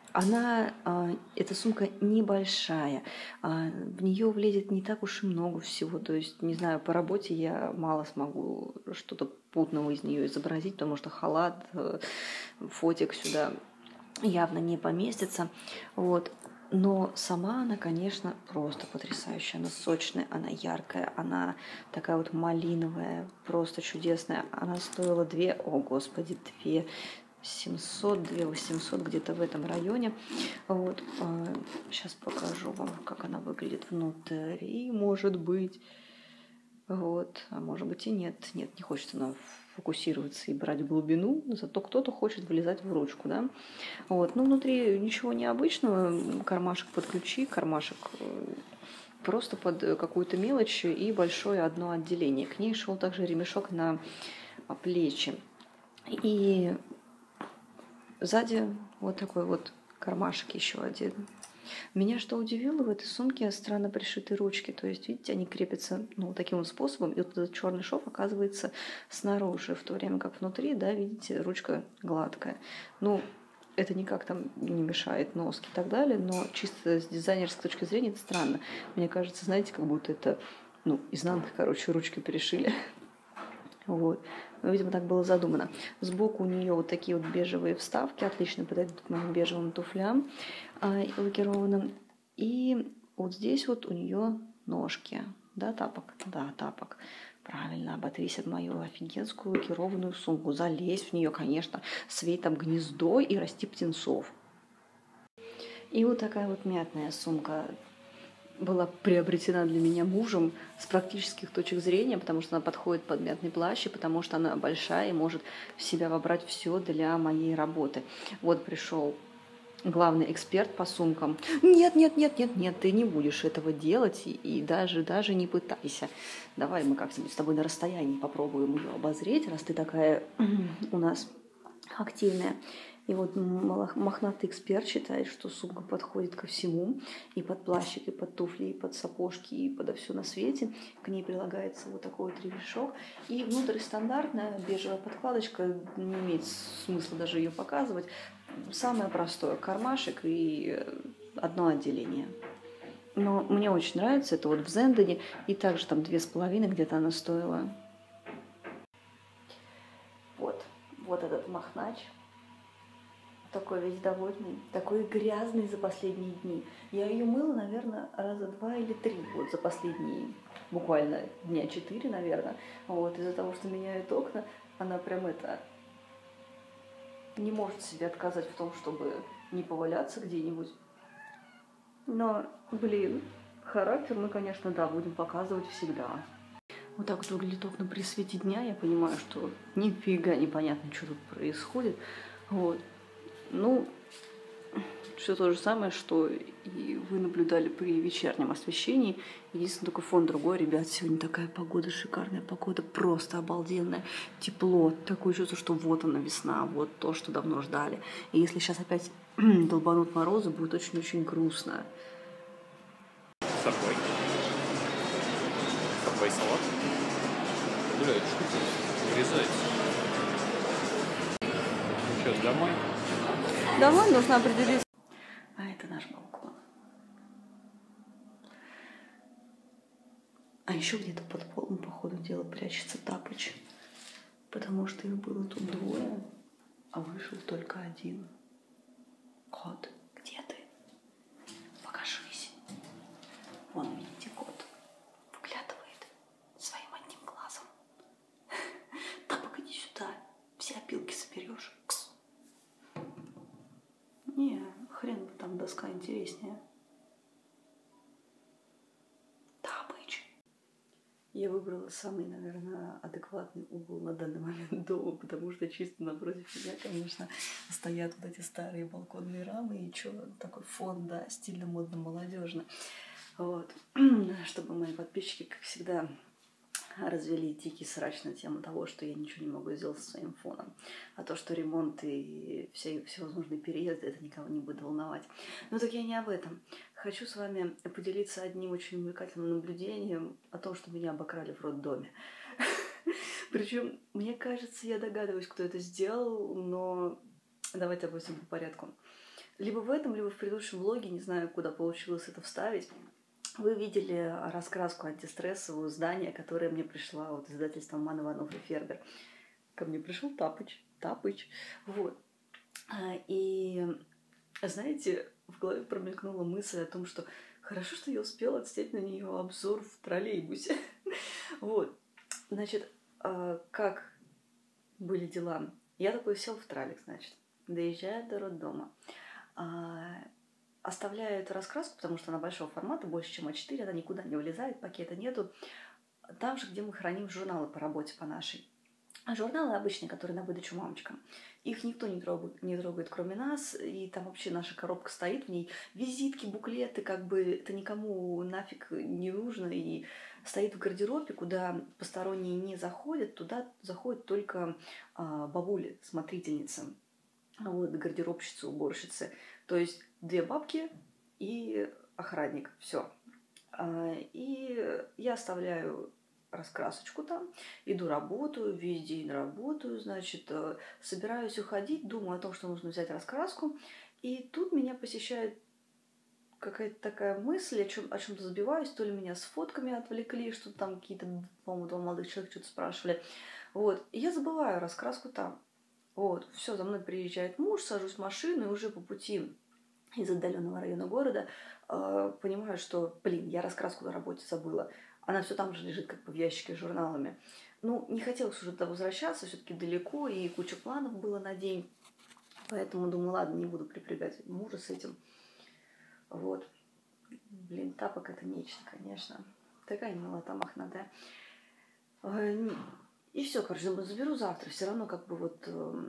Эта сумка небольшая, в нее влезет не так уж и много всего. То есть, не знаю, по работе я мало смогу что-то путного из нее изобразить, потому что халат, фотик сюда явно не поместится. Вот. Но сама она, конечно, просто потрясающая. Она сочная, она яркая, она такая вот малиновая, просто чудесная. Она стоила 2 700, 2800, где-то в этом районе. Вот. Сейчас покажу вам, как она выглядит внутри, может быть. Вот. А может быть и нет. Нет, не хочется она фокусироваться и брать глубину, зато кто-то хочет влезать в ручку, да. Вот. Ну, внутри ничего необычного. Кармашек под ключи, кармашек просто под какую-то мелочь и большое одно отделение. К ней шел также ремешок на плечи. И сзади вот такой вот кармашек еще один. Меня что удивило, в этой сумке странно пришиты ручки. То есть, видите, они крепятся таким вот способом. И вот этот черный шов оказывается снаружи, в то время как внутри, да, видите, ручка гладкая. Ну, это никак там не мешает носке и так далее, но чисто с дизайнерской точки зрения это странно. Мне кажется, знаете, как будто это, изнанкой, ручки перешили. Вот. Но, видимо, так было задумано. Сбоку у нее вот такие вот бежевые вставки, отлично подойдут к моим бежевым туфлям лакированным. И вот здесь вот у нее ножки. Да, тапок? Да, тапок. Правильно, оботрись от мою офигенскую лакированную сумку. Залезь в нее, конечно, свей там гнездо и расти птенцов. И вот такая вот мятная сумка была приобретена для меня мужем с практических точек зрения, потому что она подходит под мятный плащ, и потому что она большая и может в себя вобрать все для моей работы. Вот пришел главный эксперт по сумкам. Нет, ты не будешь этого делать, и даже не пытайся. Давай мы как-нибудь с тобой на расстоянии попробуем ее обозреть, раз ты такая у нас активная. И вот мохнатый эксперт считает, что сумка подходит ко всему, и под плащик, и под туфли, и под сапожки, и подо все на свете. К ней прилагается вот такой вот ремешок. И внутрь стандартная бежевая подкладочка, не имеет смысла даже ее показывать. Самое простое — кармашек и одно отделение. Но мне очень нравится, это вот в Зендене, и также там 2,5 где-то она стоила. Вот этот мохнач. Такой весь довольный, такой грязный за последние дни. Я ее мыла, наверное, раза 2 или 3 вот за последние, буквально дня 4, наверное. Вот, из-за того, что меняют окна, она прям не может себе отказать в том, чтобы не поваляться где-нибудь. Но, характер мы, конечно, да, будем показывать всегда. Вот так вот выглядит окна при свете дня. Я понимаю, что нифига непонятно, что тут происходит. Вот. Все то же самое, что и вы наблюдали при вечернем освещении. Единственное, только фон другой. Ребят, сегодня такая погода, шикарная погода, просто обалденная. Тепло, такое чувство, что вот она весна, вот то, что давно ждали. И если сейчас опять долбанут морозы, будет очень-очень грустно. Сабвей салат. Бля, это штука вырезается. Ну что, домой? Домой нужно определиться. А это наш балкон. А еще где-то под полом, по ходу дела, прячется Тапыч. Потому что их было тут 2, а вышел только 1. Кот, где ты? Покажись. Вон, видите, кот выглядывает своим одним глазом. Тапок, иди сюда. Все опилки соберешь. Кс. Не, хрен бы там доска интереснее. Тапыч. Я выбрала самый, наверное, адекватный угол на данный момент дома, потому что чисто напротив меня, конечно, стоят вот эти старые балконные рамы, и такой фон, да, стильно, модно, молодежно. Вот. Чтобы мои подписчики, как всегда, развели дикий срач на тему того, что я ничего не могу сделать со своим фоном. А то, что ремонт и всевозможные переезды, это никого не будет волновать. Но так я не об этом. Хочу с вами поделиться одним очень увлекательным наблюдением о том, что меня обокрали в роддоме. Причем, мне кажется, я догадываюсь, кто это сделал, но давайте обо всем по порядку. Либо в этом, либо в предыдущем влоге, не знаю, куда получилось это вставить, вы видели раскраску антистрессовую здания, которая мне пришла от издательства «Ман, Иванов и Фербер». Ко мне пришел Тапыч. Вот. И, знаете, в голове промелькнула мысль о том, что хорошо, что я успела отснять на нее обзор в троллейбусе. Вот. Значит, как были дела? Я такой сел в троллейбус, значит, доезжаю до роддома. Оставляю эту раскраску, потому что она большого формата, больше, чем А4, она никуда не влезает, пакета нету. Там же, где мы храним журналы по работе, по нашей. А журналы обычные, которые на выдачу мамочкам. Их никто не трогает, кроме нас. И там вообще наша коробка стоит, в ней визитки, буклеты, как бы это никому нафиг не нужно. И стоит в гардеробе, куда посторонние не заходят. Туда заходят только бабули, смотрительницы. Вот, гардеробщицы, уборщицы. То есть 2 бабки и охранник. Все. И я оставляю раскрасочку там, иду работаю, весь день работаю, значит, собираюсь уходить, думаю о том, что нужно взять раскраску. И тут меня посещает какая-то такая мысль, о чем-то забиваюсь, то ли меня с фотками отвлекли, что там какие-то, по-моему, 2 молодых человека что-то спрашивали. Вот. И я забываю раскраску там. Вот, все, за мной приезжает муж, сажусь в машину, и уже по пути из отдаленного района города понимаю, что, я раскраску на работе забыла. Она все там же лежит, как бы в ящике с журналами. Ну, не хотелось уже туда возвращаться, все-таки далеко, и куча планов было на день. Поэтому думаю, ладно, не буду припрягать мужа с этим. Вот. Тапок это нечто, конечно. Такая милота мохнатая. И все, короче, заберу завтра. Все равно как бы вот,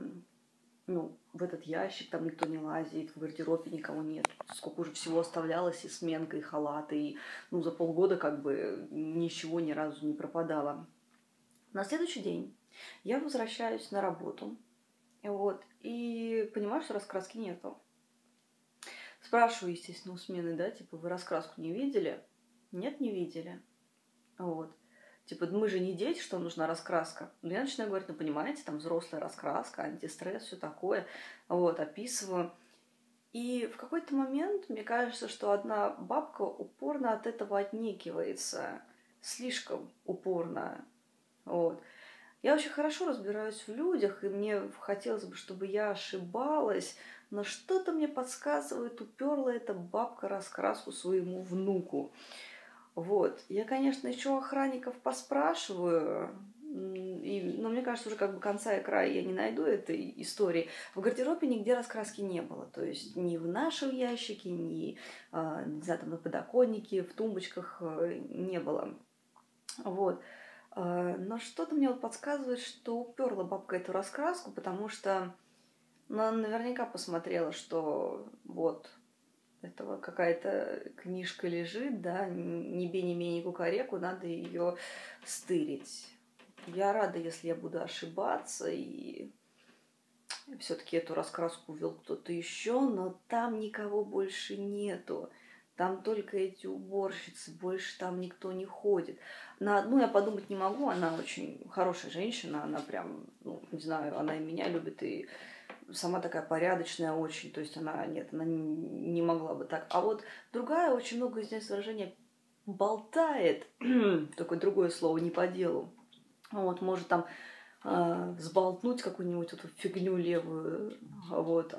в этот ящик там никто не лазит, в гардеробе никого нет. Сколько уже всего оставлялось, и сменка, и халаты, и за полгода как бы ничего ни разу не пропадало. На следующий день я возвращаюсь на работу, вот, и понимаю, что раскраски нету. Спрашиваю, естественно, у смены, да, типа, вы раскраску не видели? Нет, не видели. Вот. Типа, мы же не дети, что нужна раскраска. Но я начинаю говорить, понимаете, там взрослая раскраска, антистресс, все такое. Вот, описываю. И в какой-то момент мне кажется, что одна бабка упорно от этого отнекивается. Слишком упорно. Вот. Я очень хорошо разбираюсь в людях, и мне хотелось бы, чтобы я ошибалась, но что-то мне подсказывает, уперла эта бабка раскраску своему внуку. Вот. Я, конечно, еще охранников поспрашиваю, но мне кажется, уже как бы конца и края я не найду этой истории. В гардеробе нигде раскраски не было. То есть ни в нашем ящике, ни не знаю, там на подоконнике, в тумбочках не было. Вот. Но что-то мне подсказывает, что уперла бабка эту раскраску, потому что она наверняка посмотрела, что вот этого какая-то книжка лежит, да, ни бе, ни ме, ни кукареку, надо ее стырить. Я рада, если я буду ошибаться, и все-таки эту раскраску ввел кто-то еще, но там никого больше нету. Там только эти уборщицы, больше там никто не ходит. На одну я подумать не могу, она очень хорошая женщина, она прям, не знаю, она и меня любит, и сама такая порядочная очень, то есть она не могла бы так. А вот другая очень много, извиняюсь, выражение, болтает, такое другое слово, не по делу. Вот, может там взболтнуть какую-нибудь эту фигню левую, вот,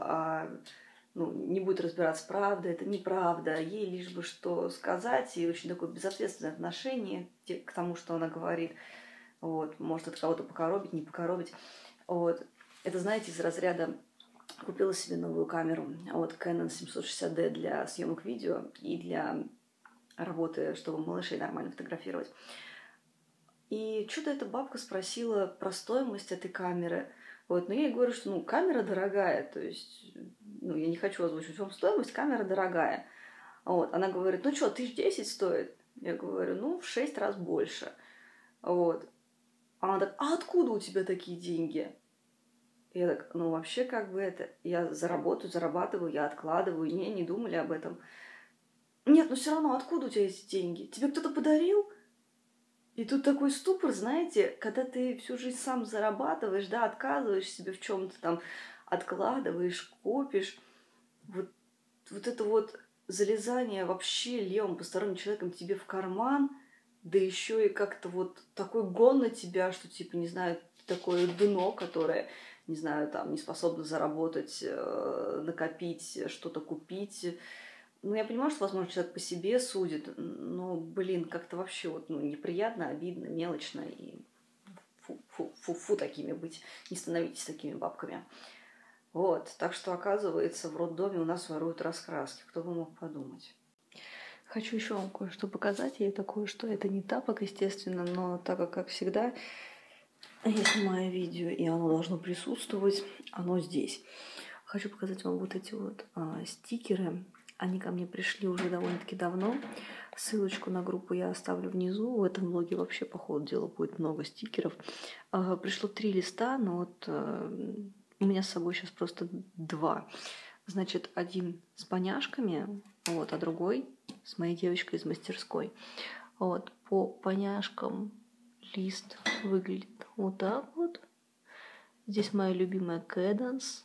не будет разбираться, правда это, неправда, ей лишь бы что сказать, и очень такое безответственное отношение к тому, что она говорит. Вот, может это кого-то покоробить, не покоробить. Вот. Это, знаете, из разряда купила себе новую камеру, вот Canon 760D для съемок видео и для работы, чтобы малышей нормально фотографировать. И что-то эта бабка спросила про стоимость этой камеры. Вот, но я ей говорю, что камера дорогая, то есть я не хочу озвучивать вам стоимость, камера дорогая. Вот, она говорит, 1010 стоит. Я говорю, в 6 раз больше. Вот. А она так, а откуда у тебя такие деньги? Я так, ну вообще как бы это, я зарабатываю, я откладываю, не думали об этом. Нет, но все равно, откуда у тебя эти деньги? Тебе кто-то подарил? И тут такой ступор, знаете, когда ты всю жизнь сам зарабатываешь, да, отказываешь себе в чем-то там, откладываешь, копишь. Вот это вот залезание вообще левым посторонним человеком тебе в карман, да еще и как-то вот такой гон на тебя, что типа, не знаю, такое дно, которое, не знаю, там, не способно заработать, накопить, что-то купить. Ну, я понимаю, что, возможно, человек по себе судит, но, блин, как-то вообще вот, ну, неприятно, обидно, мелочно, и фу такими быть, не становитесь такими бабками. Вот, так что, оказывается, в роддоме у нас воруют раскраски, кто бы мог подумать. Хочу еще вам кое-что показать, и это кое-что, это не тапок, естественно, но так как всегда, я снимаю видео, и оно должно присутствовать, оно здесь. Хочу показать вам вот эти вот стикеры. Они ко мне пришли уже довольно-таки давно. Ссылочку на группу я оставлю внизу. В этом влоге вообще, по ходу дела, будет много стикеров. Пришло 3 листа, но вот у меня с собой сейчас просто 2. Значит, один с поняшками, вот, а другой с моей девочкой из мастерской. Вот, по поняшкам лист выглядит вот так вот. Здесь моя любимая Cadence.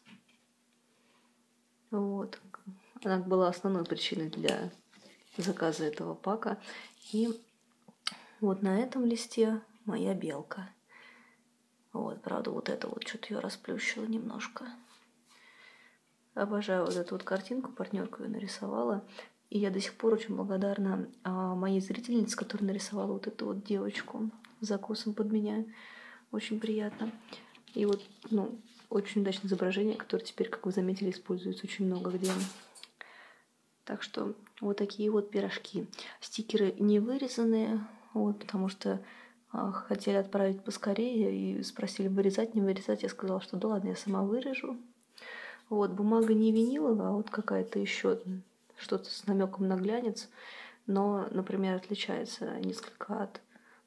Вот. Она была основной причиной для заказа этого пака. И вот на этом листе моя белка. Вот, правда, вот это вот что-то я расплющила немножко. Обожаю вот эту вот картинку, партнерка ее нарисовала. И я до сих пор очень благодарна моей зрительнице, которая нарисовала вот эту вот девочку с закосом под меня. Очень приятно. И вот, ну, очень удачное изображение, которое теперь, как вы заметили, используется очень много где. Так что вот такие вот пирожки. Стикеры не вырезанные, вот, потому что хотели отправить поскорее и спросили, вырезать, не вырезать. Я сказала, что да ладно, я сама вырежу. Вот, бумага не виниловая, а вот какая-то еще что-то с намеком на глянец, но, например, отличается несколько от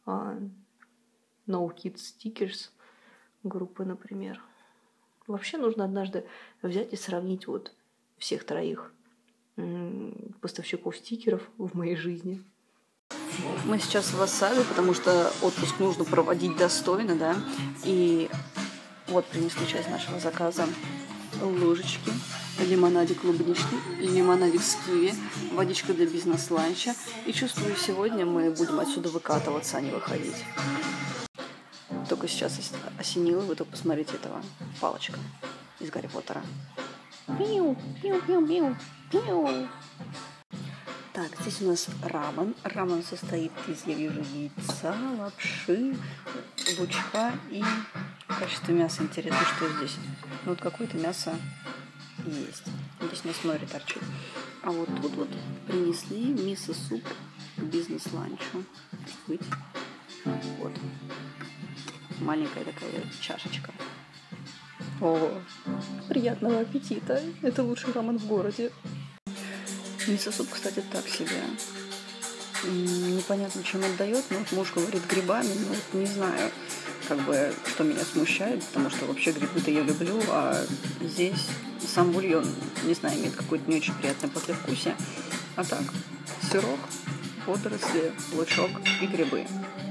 No Kids Stickers группы, например. Вообще нужно однажды взять и сравнить вот всех 3 поставщиков стикеров в моей жизни. Мы сейчас в Васаби, потому что отпуск нужно проводить достойно, да, и вот принесли часть нашего заказа. Ложечки, лимонадик клубничный, лимонадик с киви, водичка для бизнес-ланча. И чувствую, сегодня мы будем отсюда выкатываться, а не выходить. Только сейчас осенило, вы только посмотрите этого палочка из Гарри Поттера. Пиу, пиу, пиу, пиу, пиу. Так, здесь у нас рамен. Рамен состоит из, я вижу, яйца, лапши, лучка и в качестве мяса. Интересно, что здесь. Ну, вот какое-то мясо есть. Здесь у нас нори торчит. А вот тут вот принесли мисо-суп к бизнес-ланчу. Быть. Вот. Маленькая такая чашечка. О, приятного аппетита. Это лучший рамен в городе. Мисо-суп, кстати, так себе. Непонятно, чем отдает, но вот муж говорит грибами, но вот не знаю, как бы, что меня смущает, потому что вообще грибы-то я люблю, а здесь сам бульон, не знаю, имеет какое-то не очень приятное послевкусие. А так, сырок, водоросли, лучок и грибы.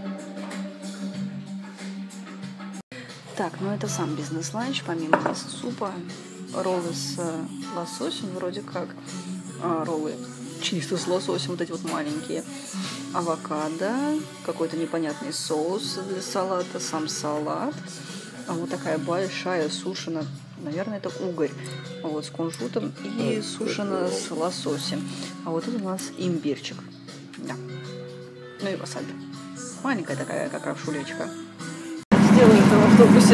Так, ну это сам бизнес-ланч, помимо мисо-супа, роллы с лососем, вроде как, роллы чисто с лососем, вот эти вот маленькие, авокадо, какой-то непонятный соус для салата, сам салат, а вот такая большая сушена, наверное, это угорь, вот с кунжутом и сушена с лососем, а вот тут у нас имбирчик, да, ну и васаби, маленькая такая, как равшулечка. Сделаю это в автобусе.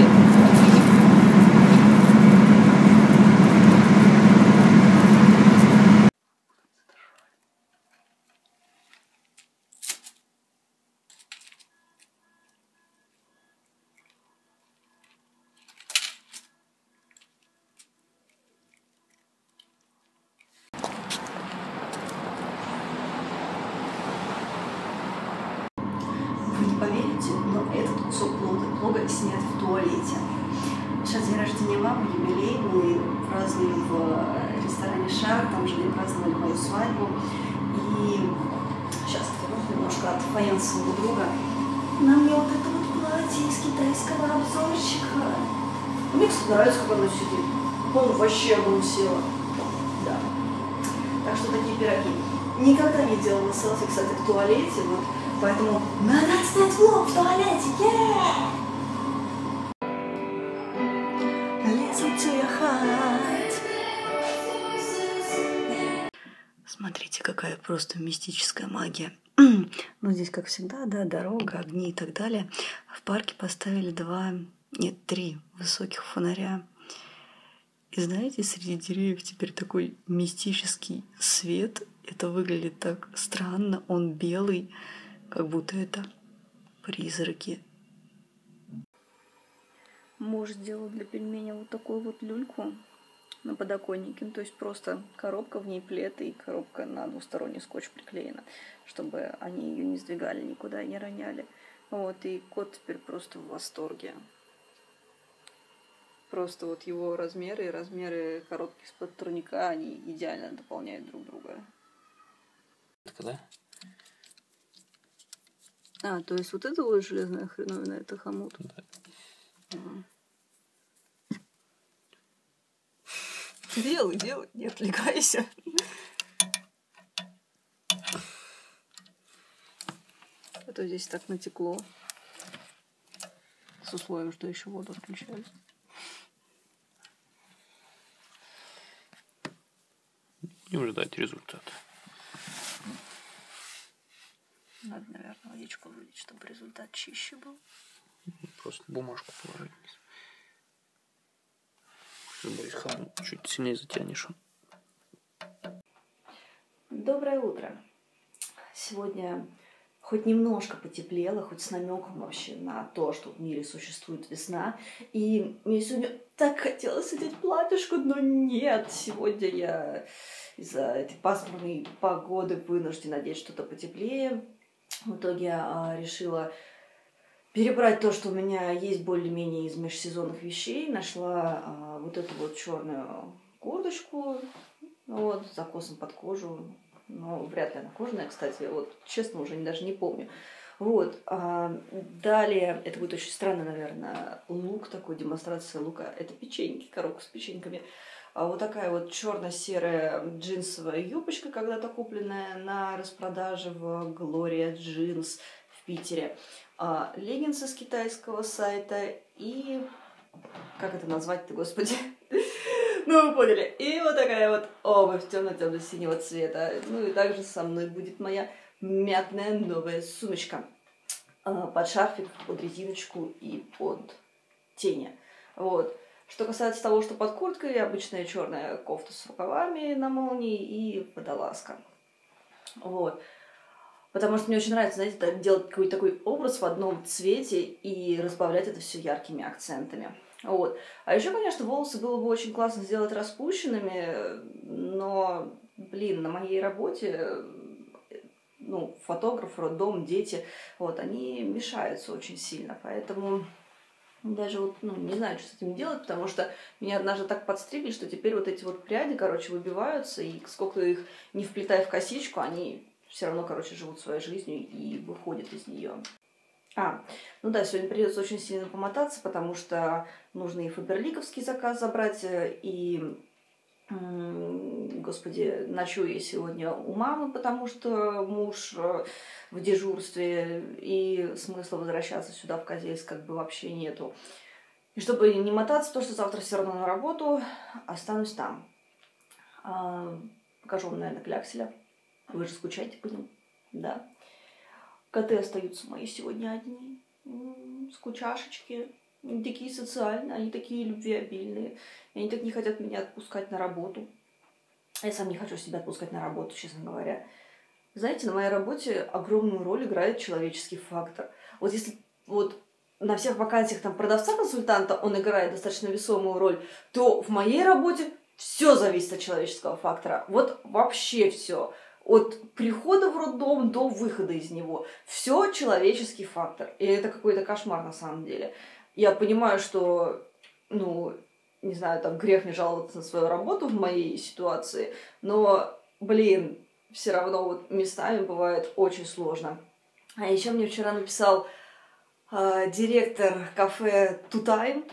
Вы не поверите, но этот кусок плова снят в туалете. Сейчас день рождения мамы, юбилей, мы празднуем в ресторане «Шар», там же мы праздновали мою свадьбу. И сейчас немножко от фаянсового друга. На мне вот это вот платье из китайского обзорщика. Мне, кстати, нравится, как оно сидит. Он вообще обрусела. Да. Так что такие пироги. Никогда не делала селфи, кстати, в туалете, вот, поэтому надо отснять влог в туалете, Listen to your heart. Смотрите, какая просто мистическая магия. Ну, здесь, как всегда, да, дорога, огни и так далее. В парке поставили 3 высоких фонаря. И знаете, среди деревьев теперь такой мистический свет. Это выглядит так странно. Он белый, как будто это призраки. Муж сделал для пельменя вот такую вот люльку на подоконнике. Ну, то есть просто коробка, в ней плед, и коробка на двусторонний скотч приклеена, чтобы они ее не сдвигали никуда и не роняли. Вот, и кот теперь просто в восторге. Просто вот его размеры и размеры коробки из-под турника, они идеально дополняют друг друга. Да? А, то есть вот это вот железная хреновина, это хомут? Да. Делай, не отвлекайся. А то здесь так натекло. С условием, что еще воду отключали. Будем ждать результата. Надо, наверное, водичку вылить, чтобы результат чище был. Просто бумажку положить. Борис, хам, чуть сильнее затянешь. Доброе утро. Сегодня хоть немножко потеплело, хоть с намеком вообще на то, что в мире существует весна. И мне сегодня так хотелось одеть платьишко, но нет. Сегодня я из-за этой пасмурной погоды вынуждена надеть что-то потеплее. В итоге я решила перебрать то, что у меня есть более-менее из межсезонных вещей. Нашла вот эту вот черную курточку, вот, с закосом под кожу. Ну, вряд ли она кожаная, кстати, вот, честно, уже даже не помню. Вот, далее, это будет очень странно, наверное, лук такой, демонстрация лука. Это печеньки, коробка с печеньками. Вот такая вот черно-серая джинсовая юбочка, когда-то купленная на распродаже в Gloria Jeans в Питере. Леггинсы с китайского сайта и... Как это назвать-то, господи? Ну, вы поняли. И вот такая вот обувь темно-темно-синего цвета. Ну и также со мной будет моя мятная новая сумочка. Под шарфик, под резиночку и под тени. Вот. Что касается того, что под курткой, обычная черная кофта с рукавами на молнии и водолазка. Вот. Потому что мне очень нравится, знаете, делать какой-то такой образ в одном цвете и разбавлять это все яркими акцентами. Вот. А еще, конечно, волосы было бы очень классно сделать распущенными, но, блин, на моей работе, ну, фотограф, роддом, дети, вот, они мешаются очень сильно, поэтому даже вот, ну, не знаю, что с этим делать, потому что меня однажды так подстригли, что теперь вот эти вот пряди, короче, выбиваются, и сколько их не вплетай в косичку, они все равно, короче, живут своей жизнью и выходят из нее. Ну да, сегодня придется очень сильно помотаться, потому что нужно и фаберликовский заказ забрать, и, господи, ночую я сегодня у мамы, потому что муж в дежурстве, и смысла возвращаться сюда, в Козельск, как бы вообще нету. И чтобы не мотаться, то, что завтра все равно на работу, останусь там. Покажу вам, наверное, клякселя. Вы же скучаете по ним? Да. Коты остаются мои сегодня одни. Скучашечки. Они такие социальные, они такие любвеобильные. И они так не хотят меня отпускать на работу. Я сам не хочу себя отпускать на работу, честно говоря. Знаете, на моей работе огромную роль играет человеческий фактор. Вот если вот на всех вакансиях там продавца-консультанта он играет достаточно весомую роль, то в моей работе все зависит от человеческого фактора. Вот вообще все. От прихода в роддом до выхода из него. Все человеческий фактор. И это какой-то кошмар на самом деле. Я понимаю, что, ну, не знаю, там грех не жаловаться на свою работу в моей ситуации, но, блин, все равно вот местами бывает очень сложно. А еще мне вчера написал директор кафе Two Time.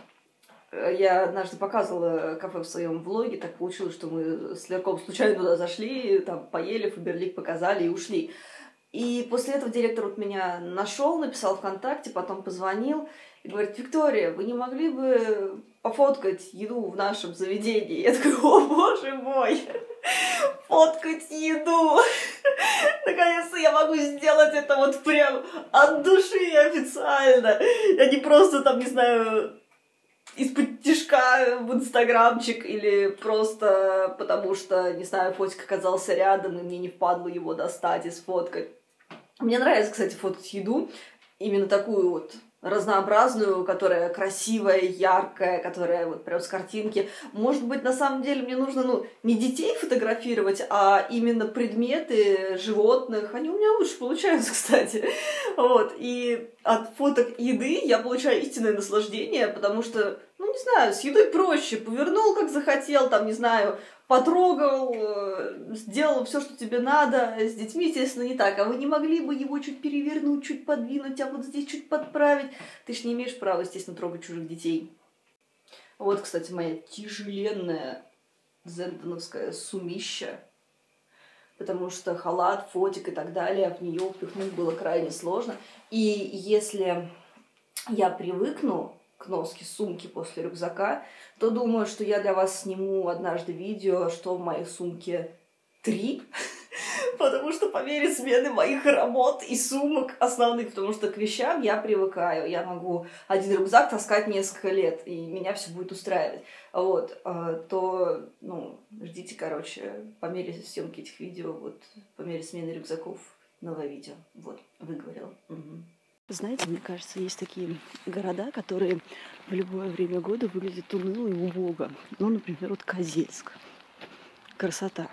Я однажды показывала кафе в своем влоге, так получилось, что мы с Лерком случайно туда зашли, там поели, Фаберлик показали и ушли. И после этого директор вот меня нашел, написал ВКонтакте, потом позвонил и говорит: «Виктория, вы не могли бы пофоткать еду в нашем заведении?» Я такая: «О, боже мой, фоткать еду! Наконец-то я могу сделать это вот прям от души и официально, а не просто там, не знаю, из-под тишка в инстаграмчик или просто потому что, не знаю, фотик оказался рядом, и мне не впадло его достать и сфоткать». Мне нравится, кстати, фоткать еду, именно такую вот разнообразную, которая красивая, яркая, которая вот прям с картинки. Может быть, на самом деле мне нужно, ну, не детей фотографировать, а именно предметы, животных. Они у меня лучше получаются, кстати. Вот. И от фоток еды я получаю истинное наслаждение, потому что, ну, не знаю, с едой проще. Повернул, как захотел, там, не знаю, потрогал, сделал все, что тебе надо. С детьми, естественно, не так. А вы не могли бы его чуть перевернуть, чуть подвинуть, а вот здесь чуть подправить? Ты ж не имеешь права, естественно, трогать чужих детей. Вот, кстати, моя тяжеленная зендоновская сумища. Потому что халат, фотик и так далее в нее упихнуть было крайне сложно. И если я привыкну к носке сумки после рюкзака, то думаю, что я для вас сниму однажды видео, что в моей сумке 3, потому что по мере смены моих работ и сумок основных, потому что к вещам я привыкаю, я могу один рюкзак таскать несколько лет, и меня все будет устраивать. Вот, то, ну, ждите, короче, по мере съемки этих видео, вот, по мере смены рюкзаков, новое видео. Вот, выговорила. Угу. Знаете, мне кажется, есть такие города, которые в любое время года выглядят уныло и убого. Ну, например, вот Козельск. Красота.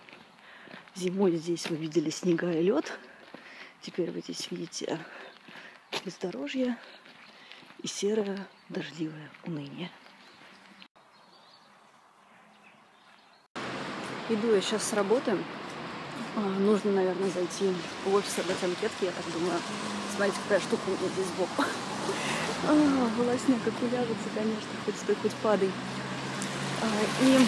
Зимой здесь вы видели снега и лед. Теперь вы здесь видите бездорожье и серое дождливое уныние. Иду я сейчас с работы. Нужно, наверное, зайти в офис, отдать анкетки, я так думаю. Смотрите, какая штука у меня здесь сбоку. Волосняк как уляжется, конечно, хоть стой, хоть падай. И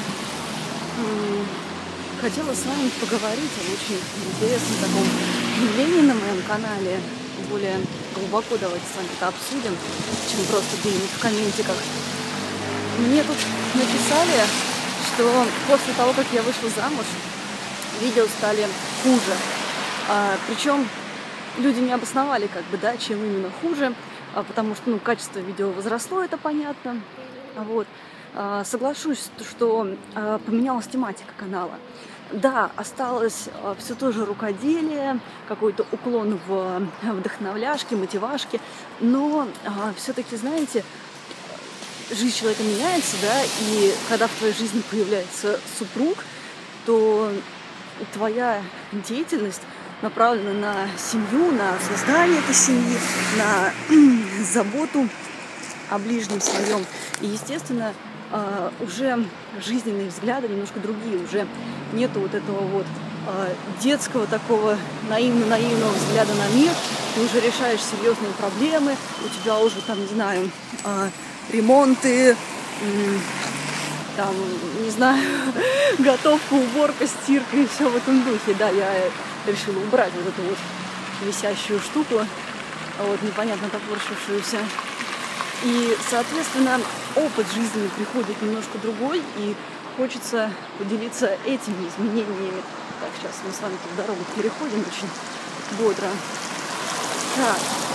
хотела с вами поговорить об очень интересном таком явлении на моем канале. Более глубоко давайте с вами это обсудим, чем просто где-нибудь в комментиках. Мне тут написали, что после того, как я вышла замуж, видео стали хуже. Причем люди не обосновали, как бы, да, чем именно хуже, потому что, ну, качество видео возросло, это понятно. Вот. Соглашусь, что поменялась тематика канала. Да, осталось все то же рукоделие, какой-то уклон в вдохновляшки, мотивашки, но все-таки, знаете, жизнь человека меняется, да, и когда в твоей жизни появляется супруг, то твоя деятельность направлена на семью, на создание этой семьи, на заботу о ближнем своем. И, естественно, уже жизненные взгляды немножко другие, уже нету вот этого вот детского такого наивного взгляда на мир. Ты уже решаешь серьезные проблемы, у тебя уже там, не знаю, ремонты, там, не знаю, готовка, уборка, стирка и все в этом духе. Да, я решила убрать вот эту вот висящую штуку, вот непонятно топорщившуюся. И, соответственно, опыт жизни приходит немножко другой, и хочется поделиться этими изменениями. Так, сейчас мы с вами тут дорогу переходим очень бодро. Так.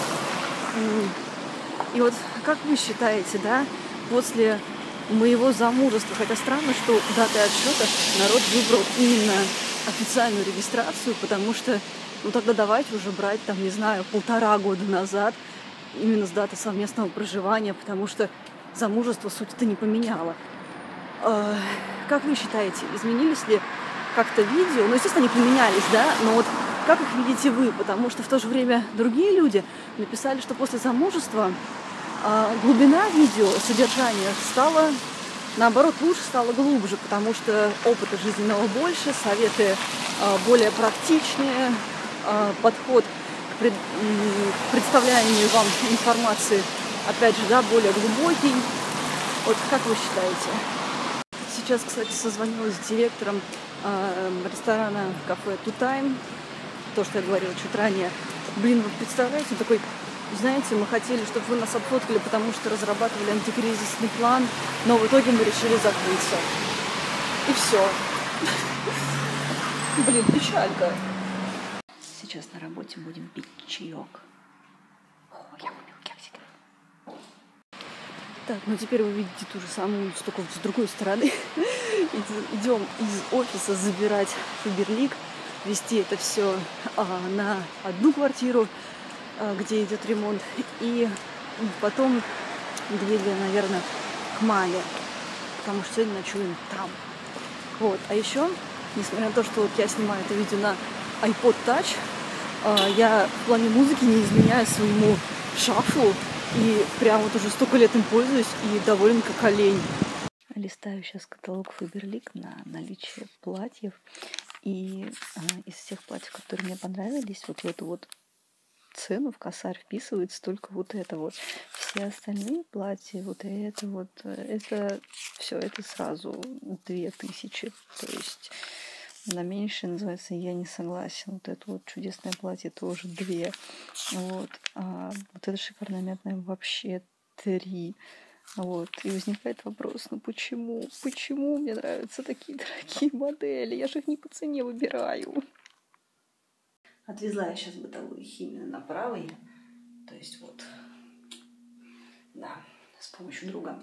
И вот как вы считаете, да, после моего замужества, хотя странно, что датой отсчета народ выбрал именно официальную регистрацию, потому что, ну тогда давайте уже брать, там, не знаю, 1,5 года назад, именно с даты совместного проживания, потому что замужество суть-то не поменяло. Как вы считаете, изменились ли как-то видео, ну, естественно, они поменялись, да, но вот как их видите вы? Потому что в то же время другие люди написали, что после замужества глубина видео, содержания стала, наоборот, лучше, стала глубже, потому что опыта жизненного больше, советы более практичнее, подход к представлению вам информации, опять же, да, более глубокий. Вот как вы считаете? Сейчас, кстати, созвонилась с директором ресторана кафе Two Time, то, что я говорила чуть ранее. Блин, вы представляете, такой, знаете, мы хотели, чтобы вы нас отфоткали, потому что разрабатывали антикризисный план, но в итоге мы решили закрыться. И все. Блин, печалька. Сейчас на работе будем пить чаек. О, я купил кексики. Так, ну теперь вы видите ту же самую улицу, только с другой стороны. Идем из офиса забирать Фаберлик, везти это все на одну квартиру, где идет ремонт, и потом двигали, наверное, к маме, потому что сегодня ночуем там. Вот. А еще, несмотря на то, что вот я снимаю это видео на iPod Touch, я в плане музыки не изменяю своему шафлу, и прям вот уже столько лет им пользуюсь, и довольно как олень. Листаю сейчас каталог Фаберлик на наличие платьев. И из всех платьев, которые мне понравились, вот в эту вот цену в косарь вписывается только вот это вот. Все остальные платья, вот это все, это сразу 2000. То есть на меньшее, называется, я не согласен. Вот это вот чудесное платье тоже 2. Вот. А вот это шикарное мятное вообще 3. Вот. И возникает вопрос, ну почему? Почему мне нравятся такие дорогие модели? Я же их не по цене выбираю. Отвезла я сейчас бытовую химию на правый. То есть вот, да, с помощью друга.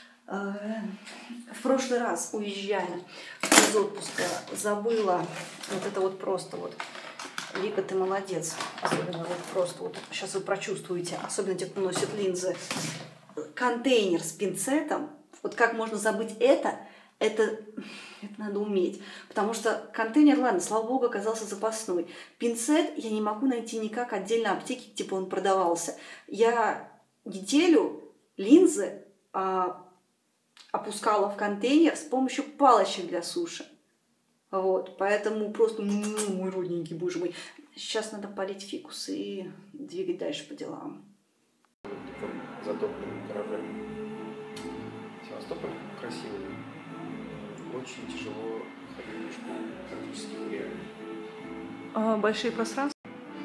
В прошлый раз, уезжая из отпуска, забыла вот это вот просто вот. Вика, ты молодец. Особенно вот просто вот. Сейчас вы прочувствуете, особенно те, кто носит линзы. Контейнер с пинцетом. Вот как можно забыть это надо уметь. Потому что контейнер, ладно, слава богу, оказался запасной. Пинцет я не могу найти никак отдельно аптеки, типа он продавался. Я неделю линзы опускала в контейнер с помощью палочек для суши. Вот, поэтому просто, мой родненький, боже мой. Сейчас надо полить фикусы и двигать дальше по делам. Затопленным кораблем. Севастополь красивый. Очень тяжело ходить пешком, практически нереально. Большие пространства?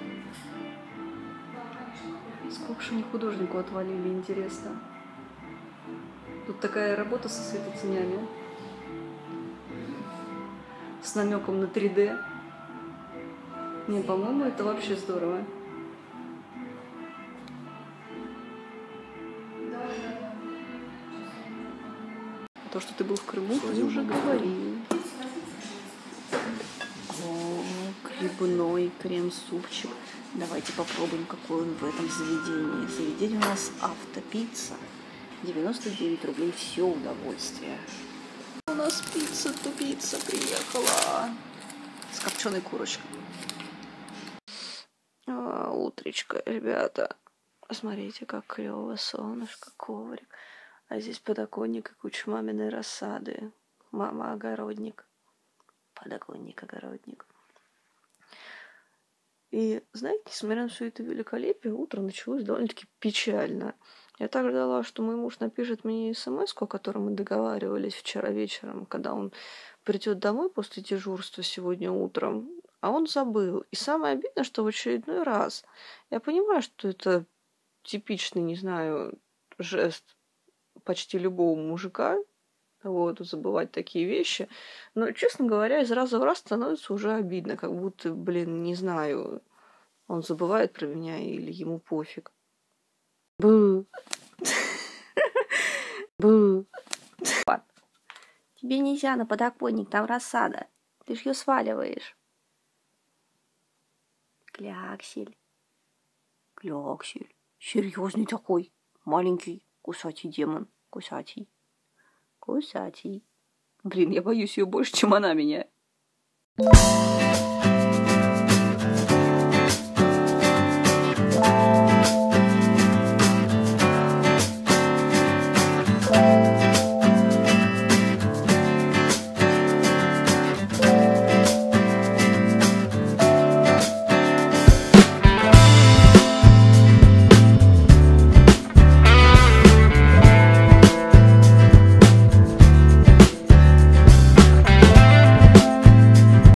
Сколько же они художнику отвалили, интересно. Тут такая работа со светотенями. С намеком на 3D. Не, по-моему, это вообще здорово. То, что ты был в Крыму, ты уже говорил. О, грибной крем-супчик. Давайте попробуем, какой он в этом заведении. Заведение у нас автопицца. 99 рублей, все удовольствие. У нас пицца приехала. С копченой курочкой. Утречко, ребята. Посмотрите, как клево, солнышко, коврик. А здесь подоконник и куча маминой рассады. Мама огородник. Подоконник огородник. И, знаете, несмотря на все это великолепие, утро началось довольно-таки печально. Я так ждала, что мой муж напишет мне смс-ку, о которой мы договаривались вчера вечером, когда он придет домой после дежурства сегодня утром, а он забыл. И самое обидное, что в очередной раз. Я понимаю, что это типичный, не знаю, жест почти любого мужика, вот, забывать такие вещи. Но, честно говоря, из раза в раз становится уже обидно, как будто, блин, не знаю, он забывает про меня или ему пофиг. Бу. Бу. Тебе нельзя на подоконник, там рассада. Ты ж ее сваливаешь. Кляксель. Кляксель. Серьезный такой. Маленький кусачий демон. Кусачий. Блин, я боюсь ее больше, чем она меня. Thank